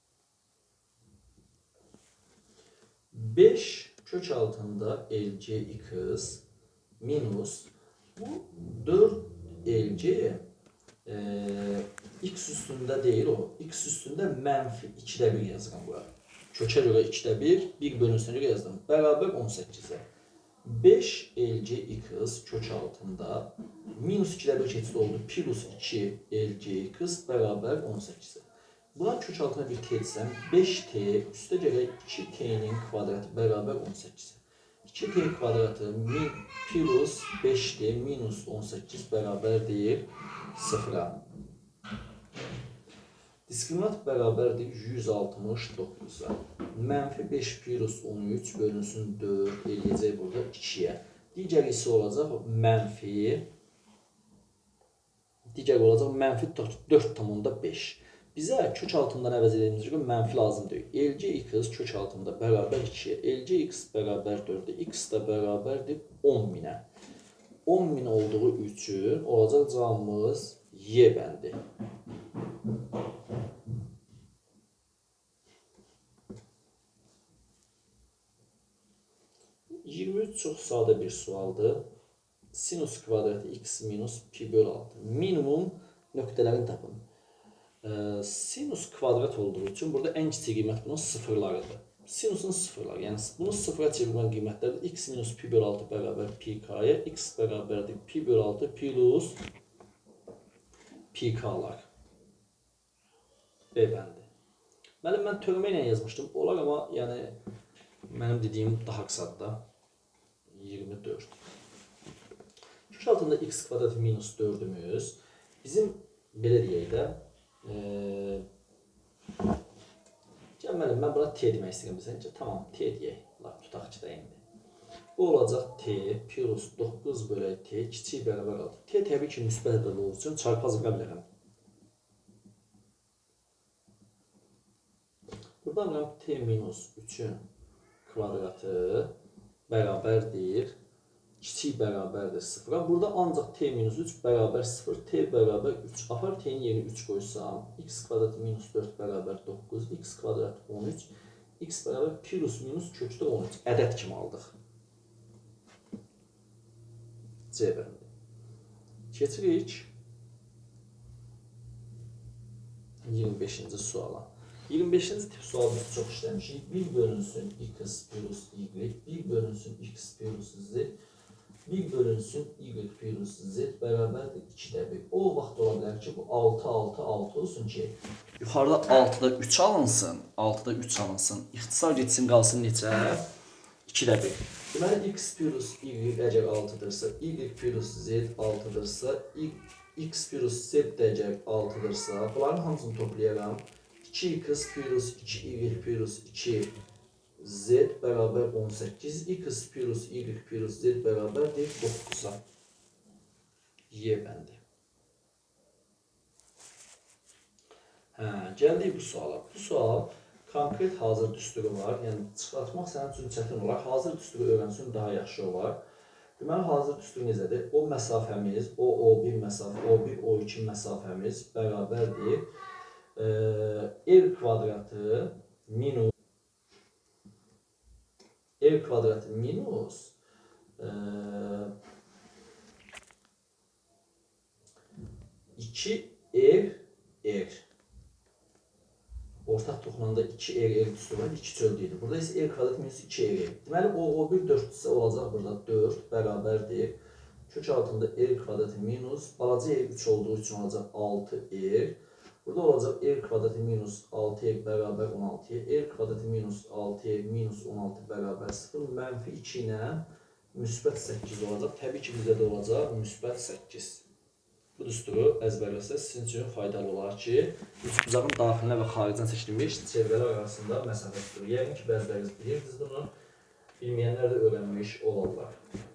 beş kök altında L C X minus bu dörd L C e, X üstündə deyil o. X üstündə mənfi ikidə bir yazıram bura. Kökə görə ikidə bir, bir bölünsünə görə yazdım. Bərabər on səkkizə. beş L C X kök altında minus ikidə bir keçid oldu. Plus iki L C X bərabər on səkkizə. Buna kök altına bir T etsəm, beş T üstə gərək iki T'nin kvadratı bərabər on səkkizə. iki T kvadratı plus beş T minus on səkkiz bərabərdir sıfıra. Diskriminant bərabərdir yüz altmış doqquza. Mənfi beş plus on üç bölünsün dörd eləyəcək burada ikiyə. Digər isə olacaq mənfi digər olacaq mənfi dörd tam onda beş. Bizə kök altından əvəz edilməyəcək ki, mənfi lazımdır. L C X kök altında bərabər ikiyə. L C X bərabər dördə. X da bərabərdir on minə. on min olduğu üçün olacaq cavabımız Y bəndi. iyirmi üç çox sadə bir sualdır. Sinus kvadratı x minus pi bölü altı. Minimum nöqtələrini tapın. Ee, sinus kvadrat olduğu üçün burada ən kiçik qiymət bunun sıfırlarıdır. Sinusun sıfırları, yəni bunu sıfıra çevirmən qiymətlərdir. X minus pi bölü altı bərabər pi k'ya, x bərabərdir pi bölü altı plus pK'lar. B bəndi. Mənim mən törəmə ilə yazmışdım. Olar amma yəni mənim dediyim daha qısadır da. iyirmi dörd. Köş altında x kvadrat minus dördümüz bizim belə deyək də e, gəlməli, mən buna t demək istəyirəm bizə. Tamam, t deyək. Tutaq ki də indi. Bu olacaq t plus doqquz bölək t kiçik bərabər altı. T təbii ki müsbət ədəd olduğu üçün çarpaz vura bilərəm. Buradan biləm t minus üçün kvadratı bərabərdir. Kiçik bərabərdir sıfıra. Burada ancaq t minus üç bərabər sıfır. T bərabər üç. Apar t'nin yerinə üç qoysam. X kvadrat minus dörd bərabər doqquz. X kvadrat on üç. X bərabər plus minus kökdə on üç. Ədəd kimi aldıq. C bəndi. Keçirik iyirmi beşinci suala. iyirmi beşinci tip sualı biz çox işləmişik. bir bölünsün x plus y, bir bölünsün x plus z, bir bölünsün y plus z bərabərdir ikidə bir. O vaxt ola bilər ki, bu altı, altı, altı olsun ki, yuxarıda altıda üç alınsın, altıda üç alınsın, ixtisar getsin, qalsın necə? ikidə bir. Deməli, x plus y əgər altıdırsa, y plus z altıdırsa, x plus z əgər altıdırsa, bunların hamısını toplayaram. iki x plus iki y plus iki z bərabər on səkkiz, x plus y plus z bərabərdir doqquza. Y bəndi. Hə, gəldik bu suala. Bu sual konkret hazır düsturu var. Yəni, çıxartmaq sənin üçün çətin olar. Hazır düsturu öyrənsin daha yaxşı olar. Deməli, hazır düstur necədir? O məsafəmiz, o O bir məsafə, O bir, O iki məsafəmiz bərabərdir. R kvadratı minus R kvadratı minus iki R R. Ortaq toxunanda iki R R düsturu var, iki çöldüydü. Burada isə R kvadrat minus iki R R. Deməli, O O bir dördsə olacaq burada dörd bərabərdir. Kök altında R kvadratı minus, balaca R üç olduğu üçün olacaq altı R. Burada olacaq R kvadratı minus altı R bərabər on altı R. R kvadratı minus altı R minus on altı bərabər sıfır. Mənfi iki ilə müsbət səkkiz olacaq. Təbii ki, bizdə də olacaq müsbət səkkiz. Bu düsturu əzbərləsəz sizin üçün faydalı olar ki, üçbucağın daxilinə və xaricdən seçilmiş çevrələr arasında məsafə tutur. Yəqin ki, bəziləriniz bilirsiniz bunu, bilməyənlər də öyrənmiş olarlar.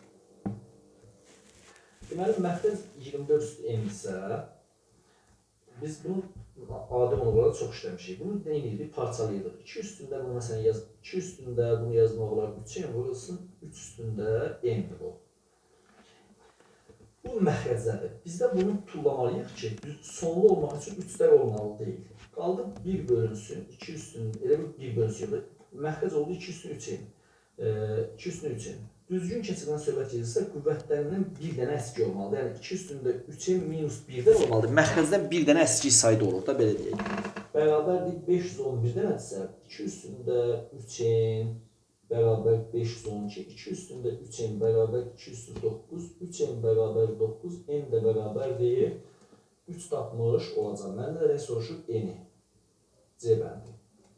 Deməli, məxrəc iyirmi dörd üstü n isə biz bunu adi olaraq çox işləmişik. Bunu nə edirik? Parçalayırıq. iki üstündə bunu məsələn yaz, iki üstündə bunu yazmaq olar üç n vurulsun, üç üstündə n-dir o. Bu məxrəcədir. Biz də bunu tullamalıyıq ki, sonlu olmaq üçün üçlər olmalı deyil. Qaldı bir bölünsün, iki üstündə, elə bir bölünsün, məxrəc oldu iki üstün üç n. iki üstün üç n. Düzgün keçirdən söhbət edirsə, qüvvətlərindən bir dənə əski olmalıdır. Yəni, iki üstündə üç n minus birdən olmalıdır. Məxrəcdən bir dənə əski sayda olur da, belə deyək. Bərabərdir beş yüz on birdən-sə, iki üstündə üç n bərabər beş yüz on iki, iki üstündə üç n bərabər iki yüz doqquz, üç n bərabər doqquz, n də bərabərdir üç tapmış olacaq. Məndə də nə soruşur? N-i. C bəndi.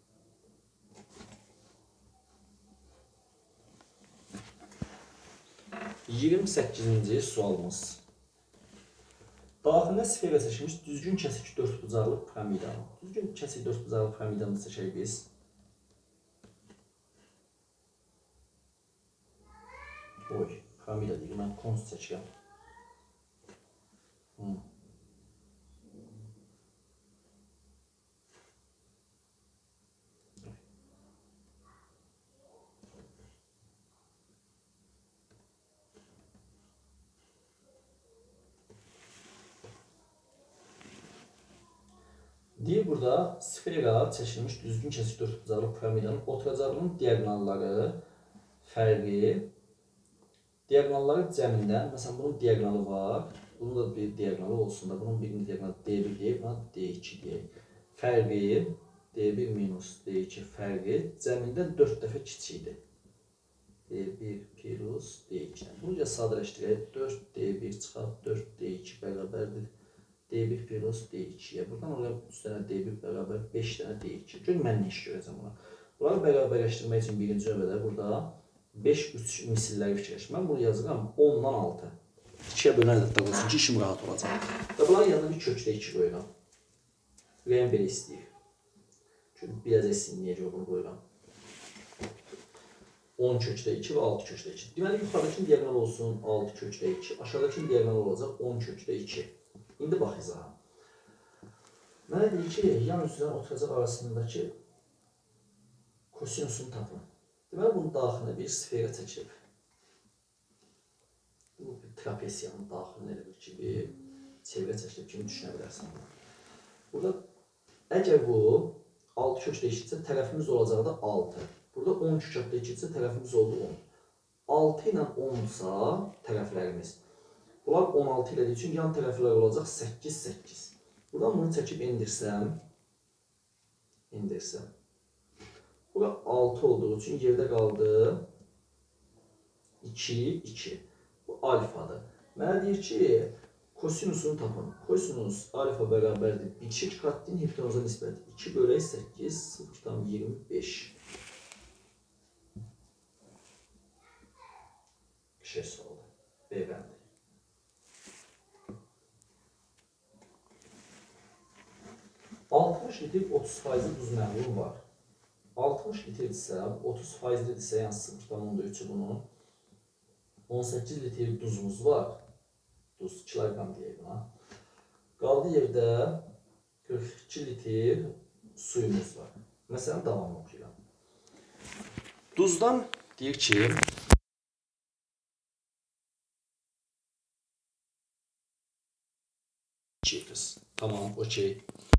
iyirmi səkkizinci sualımız. Daxilinə sferə seçilmiş düzgün kəsik dördbucaqlı piramidanı. Düzgün kəsik dördbucaqlı piramidanı seçək biz. Oy, piramida deyil, mən konus seçirəm. Hmm. Deyir burada, sferə seçilmiş düzgün kəsik dördbucaqlı piramidanın oturacağının diaqonalları fərqi, diaqonalları cəmindən, məsələn, bunun diaqonalı var, bunun da bir diaqonalı olsun da, bunun birinin diaqonalı D bir deyək, buna D iki deyək. Fərqi, D bir minus D iki fərqi cəmindən dörd dəfə kiçikdir. D bir plus D iki. Bunu sadələşdirək, dörd D bir çıxaq, dörd D iki bərabərdir D bir plus D ikiyə. Buradan oraya üç dənə D bir bərabər beş dənə D iki. Gör, mən nə iş görəcəm buna. Bunları bərabərləşdirmək üçün birinci növbədə burada beş üç misilləri fikirləşdim. Mən bunu yazıram ondan altı. ikiyə bölən ədəddə olsun ki, işim rahat olacaq. Və bunların yanına bir kökdə iki qoyuram. Rəyəm belə istəyir. Çünki biraz esinliyə görə bunu qoyuram. on kökdə iki və altı kökdə iki. Deməli, yuxarıdakı diagonal olsun altı kökdə iki. Aşağıdakı diagonal olacaq on kökdə iki. İndi bax izaha. Mənə deyir ki, yan üzrdən oturacaq arasındakı kosinusunu tapın. Deməli, bunun daxilinə bir sferə çəkilib. Bu bir trapesiyanın daxilinə elə bir ki, bir çevrə çəkilib kimi düşünə bilərsən. Burada, əgər bu altı kökdə eşitsə, tərəfimiz olacağı da altı. Burada on kökdə eşitsə, tərəfimiz oldu on. altı ilə onsa tərəflərimiz. Bunlar on altı ilə üçün yan tərəflər olacaq səkkiz səkkiz. Buradan bunu çəkib indirsəm, indirsəm. Bura altı olduğu üçün yerdə qaldı iki iki. Bu alfadır. Mənə deyir ki, kosinusunu tapın. Kosinus alfa bərabərdir. bir çift katlin hipotenuza nisbət iki bölək səkkiz, sıfırdan iyirmi beş. Şey soruldu. B bəndi. altmış litr otuz faizli duz məhlul var. altmış litrdirsə, otuz faizlidirsə, yəni sıfırdan onda üçü bunun. on səkkiz litr duzumuz var. Duz kiloqram deyək buna. Qaldı yerdə qırx iki litr suyumuz var. Məsələn, davamlı oxuyuram. Duzdan deyir ki, iki qız. Tamam, okey.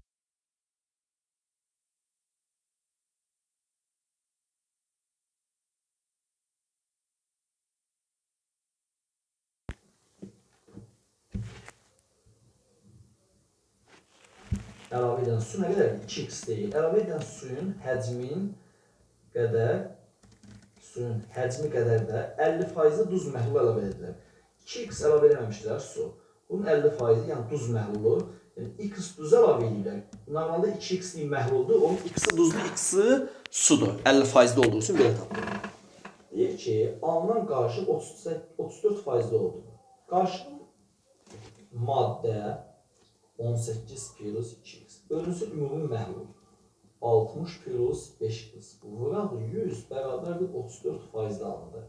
Əlavə edən su nə qədər? iki x deyil. Əlavə edən suyun həcmin qədər, suyun həcmi qədər də əlli faizli duz məhlulu əlavə edilir. iki x əlavə eləməmişdilər su. Bunun əlli faizi, yəni duz məhlulu, yəni x duzu əlavə edirlər. Normalda iki x-lik məhluldur, onun x-i duzlu, x-i sudur. əlli faizli olduğu üçün belə tapılır. Deyir ki, alınan qarışıq otuz dörd faizli oldu. Qarışığın maddə on səkkiz plus iki x. Bölünsün ümumi məhlul. altmış plus beş x. Vuraq yüz bərabərdir otuz dörd faizli alındı.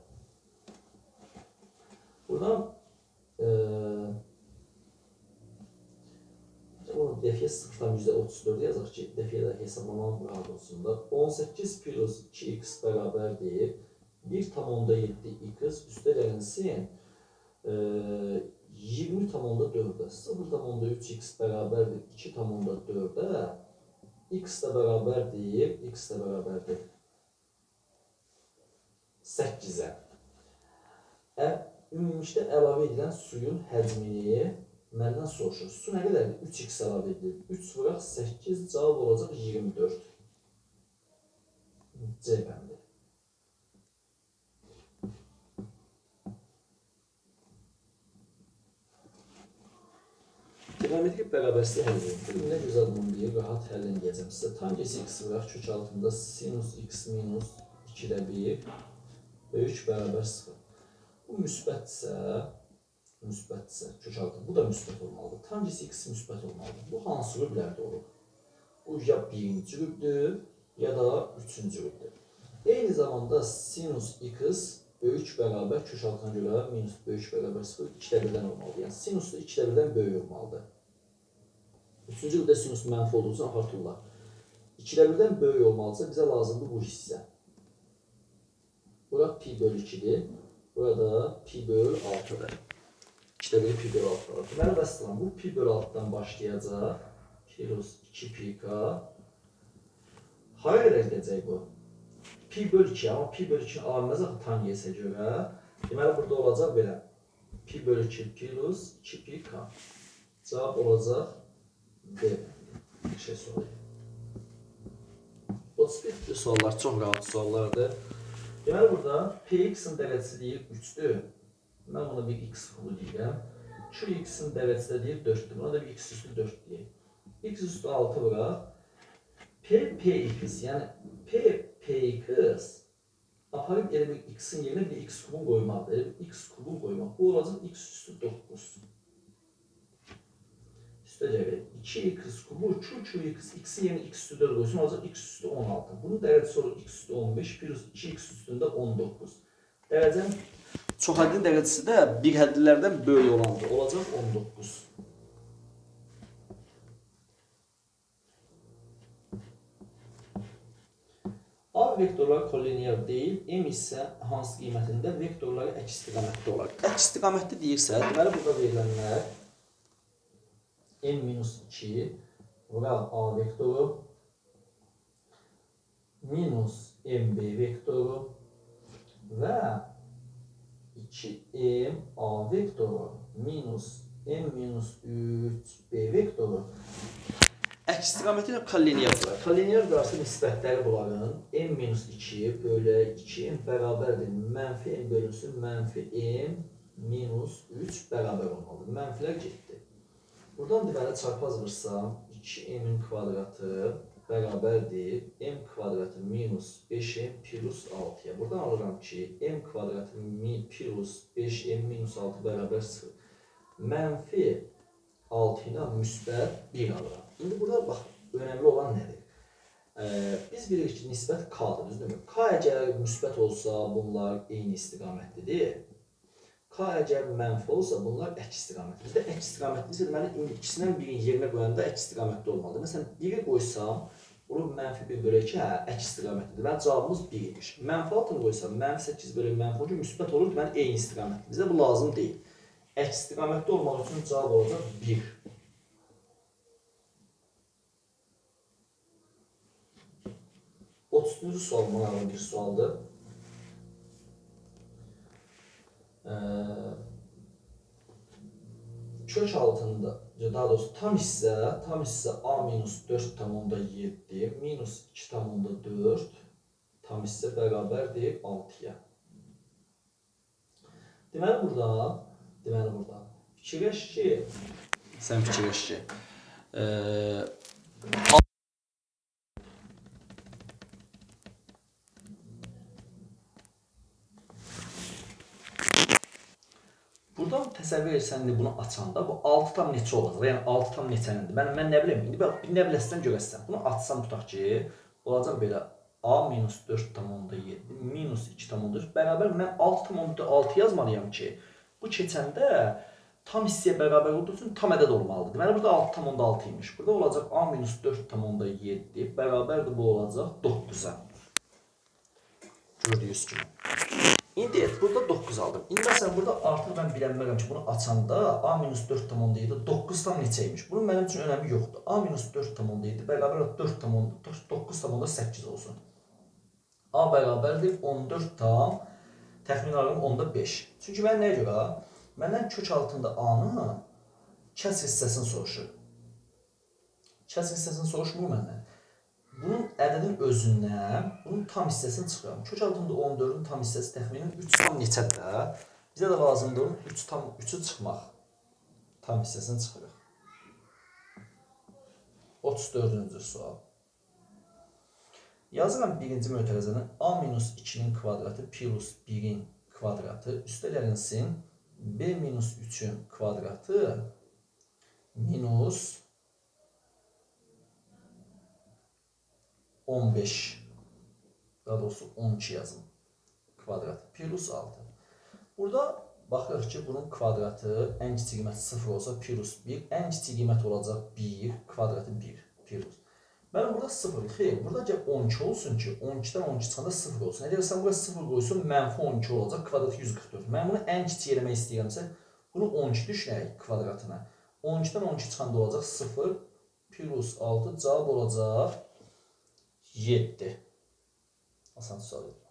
Buradan e, defiyə sıfırdan yüzdə otuz dörd yazaq ki, defiyə də hesablamaq rahat olsun da. on səkkiz plus iki x bərabərdir. bir tam onda yeddi x üstə gəlinsin e, iyirmi tam onda dördə. sıfır tam onda üç x bərabərdir. iki tam onda dördə. X də bərabərdir. X də bərabərdir. səkkizə. Ümumilikdə əlavə edilən suyun həcmini məndən soruşur. Su nə qədərdir? üç x əlavə edilir. üç vuraq səkkiz cavab olacaq iyirmi dörd. C bəndi. Trigonometrik bərabərsizlik həll edilir. Nə gözəl bunu deyir, rahat həll edəcəm sizə. Tangent x vuraq kök altında sinus x minus ikidə bir böyük bərabər sıfır. Bu müsbətsə, müsbətsə kök altında, bu da müsbət olmalıdır. Tangent x müsbət olmalıdır. Bu hansı rüblərdə olur? Bu ya birinci rübdür, ya da üçüncü rübdür. Eyni zamanda sinus x böyük bərabər kök altına görə minus böyük bərabər sıfır ikidə birdən olmalıdır. Yəni sinus da ikidə birdən böyük olmalıdır. Üçüncü rübdə sinus mənfi olduğu üçün apartırlar. ikidə birdən böyük olmalıdırsa bizə lazımdır bu hissə. Burada pi bölü ikidir. Burada pi bölü altıdır. ikidə biri pi bölü altıdır. Deməli, bəstəlam, bu pi bölü altıdan başlayacaq. Plus iki pi k. Hara qədər gedəcək bu? Pi bölü iki, amma pi bölü iki alınmaz axı tangiyesə görə. Deməli, burada olacaq belə. Pi bölü iki plus iki pi k. Cavab olacaq D. Bir şey sorayım. otuz bir suallar çox rahat suallardır. Deməli, burada px'in dərəcəsi deyil üçdür. Mən buna bir x pulu deyirəm. Şu x'in dərəcəsi deyir dörddür. Buna da bir x üstü dörd deyək. X üstü altı bıraq. P, Px, yəni P, Px aparıb elə bir x'in yerinə bir x kubun qoymaqdır. Elə bir x kubun qoymaq. Bu olacaq x üstü doqquz. Üstə gələk. iki x kubu, iki qx, x'in yerinə x üstü dörd qoysun, olacaq x üstü on altı. Bunun dərəcəsi olur x üstü on beş, plus iki x üstündə on doqquz. Dərəcənin çox həddin dərəcəsi də bir həddilərdən böyük olandır. Olacaq on doqquz. A vektorlar kollinear deyil, M isə hansı qiymətində vektorları əks istiqamətdə olar. Əks istiqamətdə deyirsə, deməli burada verilənlər M minus iki vuraq A vektoru minus M B vektoru və iki M A vektoru minus M minus üç B vektoru əks istiqaməti ilə kollineardır. Kollinear qarşı nisbətləri bunların M minus iki bölü iki M bərabərdir. Mənfi M bölünsün mənfi M minus üç bərabər olmalıdır. Mənfilər getdi. Buradan deməli çarpaz vursam iki M'in kvadratı bərabərdir. M kvadratı minus beş M plus altıya. Buradan alıram ki M kvadratı plus beş M minus altı bərabər sıfır. Mənfi altı ilə müsbət bir alıram. İndi burada bax, önəmli olan nədir? Ee, biz bilirik ki, nisbət K-dır, düzdürmü? K əgər müsbət olsa, bunlar eyni istiqamətlidir. K əgər mənfi olsa, bunlar əks istiqamətlidir. Bizdə əks istiqamətlidirsə, deməli, ikisindən birini yerinə qoyanda əks istiqamətli olmalıdır. Məsələn, biri qoysam, bunu mənfi bir bölü iki, hə, əks istiqamətlidir. Və cavabımız bir imiş. Mənfi altını qoysam, mənfi səkkiz bölü mənfi on iki müsbət olur, deməli, eyni istiqamətlidir. Bizdə bu lazım deyil. Əks istiqamətli olmaq üçün cavab olacaq bir. otuzuncu sual maraqlı bir sualdır. Ee, kök altında, daha doğrusu tam hissə, tam hissə A minus dörd tam onda yeddi, minus iki tam onda dörd, tam hissə bərabərdir altıya. Deməli burada, deməli burada, fikirləş ki, sən fikirləş ki, ee, buradan təsəvvür etsən bunu açanda bu altı tam neçə olacaq? Yəni altı tam neçənindir? Mən, mən nə biləm, indi bir nə biləsən görəsən. Bunu açsam tutaq ki, olacaq belə A minus dörd tam onda yeddi, minus iki tam onda üç bərabər. Mən altı tam onda altı yazmalıyam ki, bu keçəndə tam hissəyə bərabər olduğu üçün tam ədəd olmalıdır. Deməli burada altı tam onda altı imiş. Burada olacaq A minus dörd tam onda yeddi bərabərdir, bu olacaq doqquza. Gördüyünüz kimi. İndi burada doqquz aldım. İndi məsələn burada artıq mən bilənmərəm ki, bunu açanda A minus dörd tam onda yeddi, doqquz tam neçəymiş? Bunun mənim üçün önəmi yoxdur. A minus dörd tam onda yeddi bərabər dörd tam onda doqquz tam onda səkkiz olsun. A bərabərdir on dörd tam təxmin alıram onda beş. Çünki mən nəyə görə? Məndən kök altında A-nın kəsr hissəsini soruşur. Kəsr hissəsini soruşmur məndən. Bunun ədədin özündən, bunun tam hissəsini çıxıram. Kök altında on dördün tam hissəsi təxminən üç tam neçədir? Bizə də lazımdır üç tam üçü çıxmaq. Tam hissəsini çıxırıq. otuz dördüncü sual. Yazıram birinci mötərizədən A minus ikinin kvadratı plus birin kvadratı üstələrinsin B minus üçün kvadratı minus on beş, daha doğrusu on iki yazım kvadratı plus altı. Burada baxırıq ki, bunun kvadratı ən kiçik qiyməti sıfır olsa plus bir, ən kiçik qiymət olacaq bir, kvadratı bir, plus. Mənim burada sıfır, xeyr, burada gəl on iki olsun ki, on ikidən on iki çıxanda sıfır olsun. Əgər sən burada sıfır qoysun, mənfi on iki olacaq, kvadratı yüz qırx dörd. Mən bunu ən kiçik eləmək istəyirəmsə, bunu on iki düşünək kvadratına. on ikidən on iki çıxanda olacaq sıfır plus altı, cavab olacaq yeddi. Asan sual edir.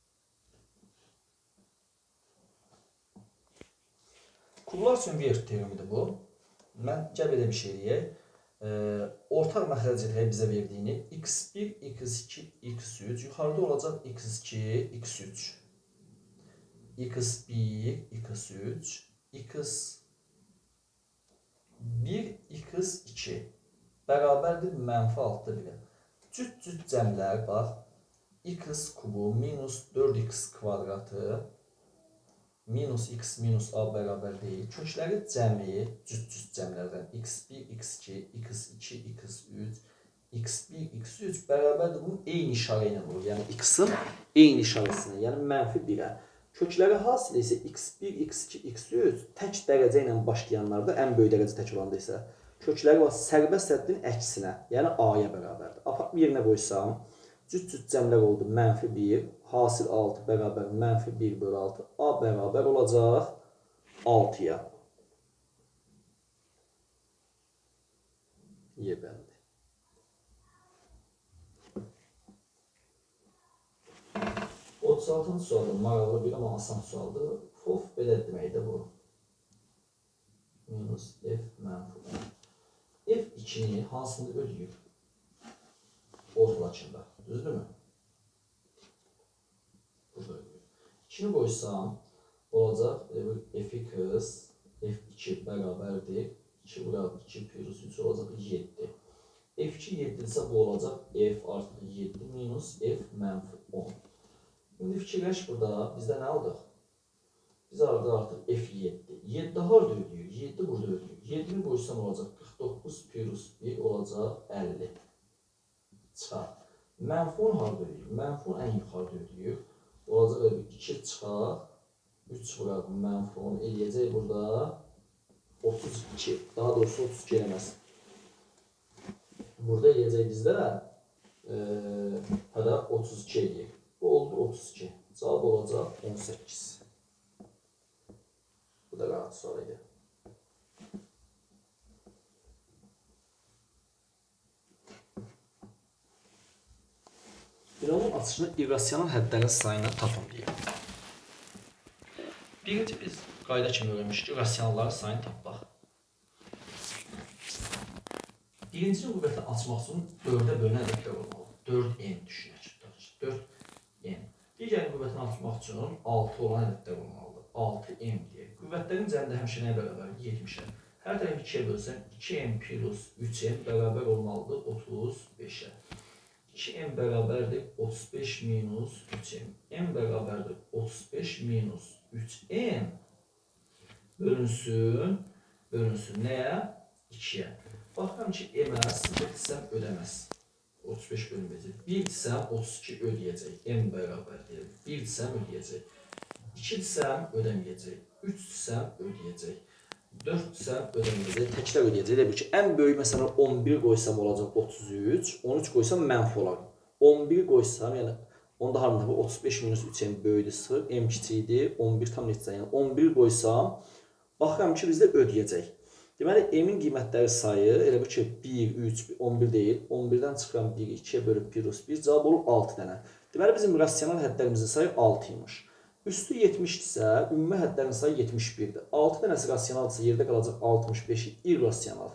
Kullar üçün ver teoremidir bu. Mən gəl belə bir şey deyək. E, ortaq məxrəcləri bizə verdiyini x bir, x iki, x üç, yuxarıda olacaq x iki, x üç, x bir, x üç, x bir x iki bərabərdir mənfi altı birə. Cüt-cüt cəmlər, bax, x kubu minus dörd x kvadratı minus x minus a bərabər deyil. Kökləri cəmi, cüt-cüt cəmlərdən x bir, x iki, x iki, x üç, x bir, x üç bərabərdir. Bunun eyni işarə ilə olur. Yəni, x-in eyni işarəsinə, yəni mənfi birə. Kökləri hasil isə x bir, x iki, x üç tək dərəcə ilə başlayanlarda, ən böyük dərəcə tək olanda isə kökləri var sərbəst həddin əksinə, yəni a-ya bərabərdir. Aparıb yerinə qoysam, cüt-cüt cəmlər oldu mənfi bir, hasil altı bərabər mənfi bir bölü altı, a bərabər olacaq altıya. Y bəndi. otuz altıncı sualdır, maraqlı bir, amma asan sualdır. Fof belə deməkdir bu. Minus f mənfi on. f ikini hansında ödəyib? Ortaçında. Düzdürmü? Burada ödəyib. ikini qoysam, olacaq f2 f iki bərabərdir. iki bura iki plus üç olacaq yeddi. f iki yeddidirsə bu olacaq f artıq yeddi minus f mənfi on. İndi fikirləş burada, bizdə nə aldıq? Biz arada artıq f yeddi. yeddi harada ödəyir? yeddi burada ödəyir. yeddini qoysam olacaq qırx doqquz plus bir olacaq əlli. Çıxar. Mənfi on harada ödəyir? Mənfi on ən yuxarıda ödəyir. Olacaq iki çıxar. üç vuraq mənfi on eləyəcək burada otuz iki. Daha doğrusu otuz iki eləməz. Burada eləyəcək bizdə hədə otuz iki eləyir. Bu oldu otuz iki. Cavab olacaq on səkkiz. Bu da rahat sual idi. Binomun açışını irrasional hədlərin sayına tapın deyir. Birinci biz qayda kimi öyrənmişdik, irrasionalların sayını tapmaq. Birincinin qüvvətini açmaq üçün dördə bölünən ədədlər olmalı. dörd n düşünək. dörd n. Digərin qüvvətini açmaq üçün altı olan ədədlər olmalıdır. altı n deyək. Qüvvətlərin cəmdə həmişə nəyə bərabər? yetmişə. Hər tərəf ikiyə bölsən iki n plus üç n bərabər olmalıdır otuz beşə. iki n bərabərdir otuz beş minus üç n. n bərabərdir otuz beş minus üç n bölünsün, bölünsün nəyə? ikiyə. Baxıram ki, m-ə sıfır desəm ödəməz. otuz beş bölünməyəcək. bir desəm otuz iki ödəyəcək. M bərabərdir. bir desəm ödəyəcək. iki desəm ödəməyəcək. üç desəm ödəyəcək. dörd desəm ödəməyəcək. Təkrar ödəyəcək. Demək ki, ən böyük məsələn on bir qoysam olacaq otuz üç. on üç qoysam mənfi olar. on bir qoysam, yəni onda harada tapır? otuz beş minus üç n böyüdür sıfır. M kiçikdir. on bir tam neçə? Yəni on bir qoysam, baxıram ki, bizdə ödəyəcək. Deməli, m-in qiymətləri sayı, elə bu ki, bir, üç, on bir deyil. on birdən çıxıram bir, ikiyə bölüb plus bir, cavab olur altı dənə. Deməli, bizim rasional hədlərimizin sayı altı imiş. Üstü yetmişdirsə, ümumi hədlərin sayı yetmiş birdir. altı dənəsi rasionaldırsa, yerdə qalacaq altmış beşi irrasional.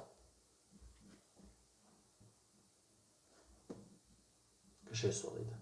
Qəşəng sual idi.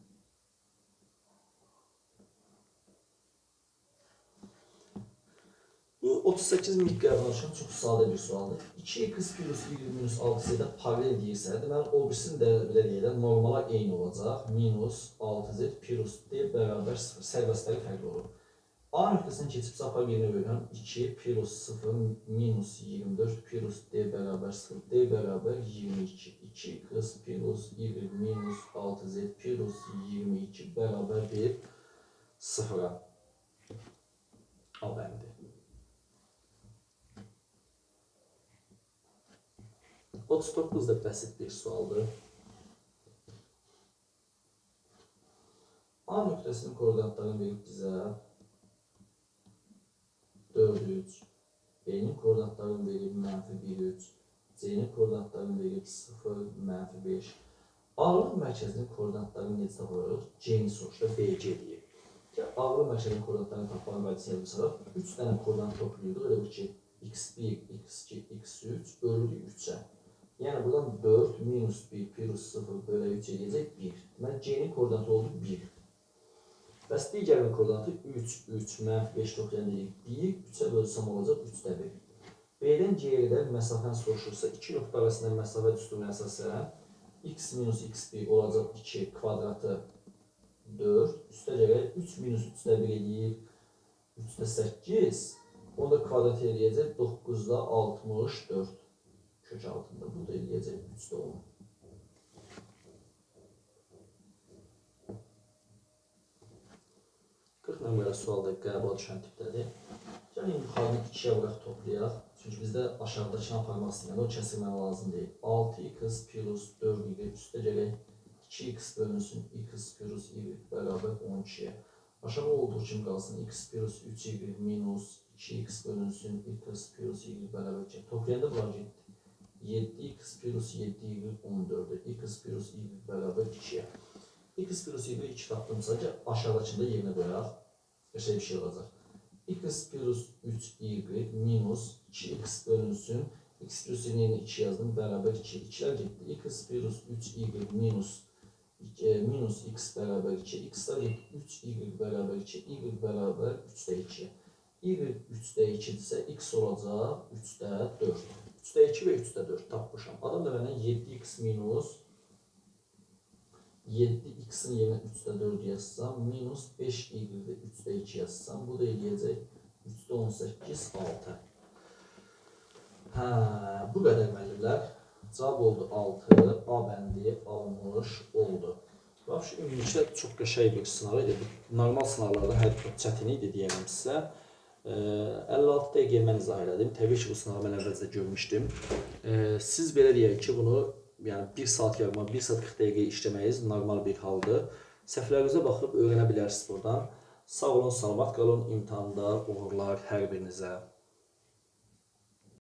Bu otuz səkkiz miqdarına üçün çox sadə bir sualdır. iki x plus iyirmi minus altı z-də paralel deyirsə, deməli, o birisinin dəyəri belə deyilən normala eyni olacaq. Minus altı z plus d bərabər sıfır. Sərbəstləri fərqli olur. A nöqtəsindən keçib sapar yerinə verirəm. iki plus sıfır minus iyirmi dörd plus d bərabər sıfır. D bərabər iyirmi iki. iki x plus iyirmi minus altı z plus iyirmi iki bərabərdir sıfıra. Al bəndi. otuz doqquz da bəsit bir sualdır. A nöqtəsinin koordinatlarını verib bizə dörd üç, B-nin koordinatlarını verib mənfi bir üç, C-nin koordinatlarını verib sıfır, mənfi beş. Ağırlıq mərkəzinin koordinatlarını necə tapılır? C-ni soruşda B C deyir. Ağırlıq mərkəzinin koordinatlarını tapmanın qaydasını yazaraq üç dənə koordinat toplayırdıq. Elə bir ki, x bir, x iki, x üç bölüdük üçə. Yəni, buradan dörd minus bir plus sıfır bölə üç eləyəcək bir. Deməli, C-nin koordinatı oldu bir. Bəs digərinin koordinatı üç, üç, mənfi beş toplayan deyirik bir. üçə bölsəm olacaq üç də bir. B-dən C-yə qədər məsafəni soruşursa, iki nöqtə arasında məsafə düsturuna əsasən x minus x bir olacaq iki kvadratı dörd. Üstə gələk üç minus üçdə bir eləyir üçdə səkkiz. Onu da kvadrat eləyəcək doqquzda altmış dörd kök altında. Bu da eləyəcək üçdə on. qırx nömrəli sualda qəbul düşən tipdədir. Gəlin yuxarını ikiyə vuraq toplayaq. Çünki bizdə aşağıdakını aparmaq istəyəndə o kəsilmə lazım deyil. altı x plus dörd y üstə gələk iki x bölünsün x plus y bərabər on ikiyə. Aşağı olduğu kimi qalsın x plus üç y minus iki x bölünsün x plus y bərabər iki. Toplayanda bunlar getdi. yeddi x plus yeddi y on dörd. x plus y bərabər ikiyə. x plus y iki tapdımsa aşağıdakında yerinə qoyaq. Qəşəng bir şey olacaq. X plus üç y minus iki x bölünsün. X plus y iki yazdım. Bərabər iki. ikilər getdi. X plus üç y minus minus x bərabər iki. X-lar getdi. üç y bərabər iki. Y bərabər üçdə iki. Y üçdə ikidirsə x olacaq üçdə dörd. üçdə iki və üçdə dörd tapmışam. Adam da məndən yeddi x minus yeddi x-in yerinə üçdə dörd yazsam, minus beş y-də üçdə iki yazsam, bu da eləyəcək üçdə on səkkiz, altı. Hə, bu qədər müəllimlər. Cavab oldu altı, A bəndi alınmış oldu. Vəbşi, ümumilikdə çox qəşəng bir sınav idi. Normal sınavlarda hər bir çətin idi deyərəm sizə. əlli altı dəqiqəyə mən izah elədim. Təbii ki, bu sınavı mən əvvəlcə görmüşdüm. Siz belə deyək ki, bunu yəni bir saat yarıma, bir saat qırx dəqiqə işləməyiz normal bir haldır. Səhvlərinizə baxıb öyrənə bilərsiniz buradan. Sağ olun, salamat qalın, imtahanda uğurlar hər birinizə.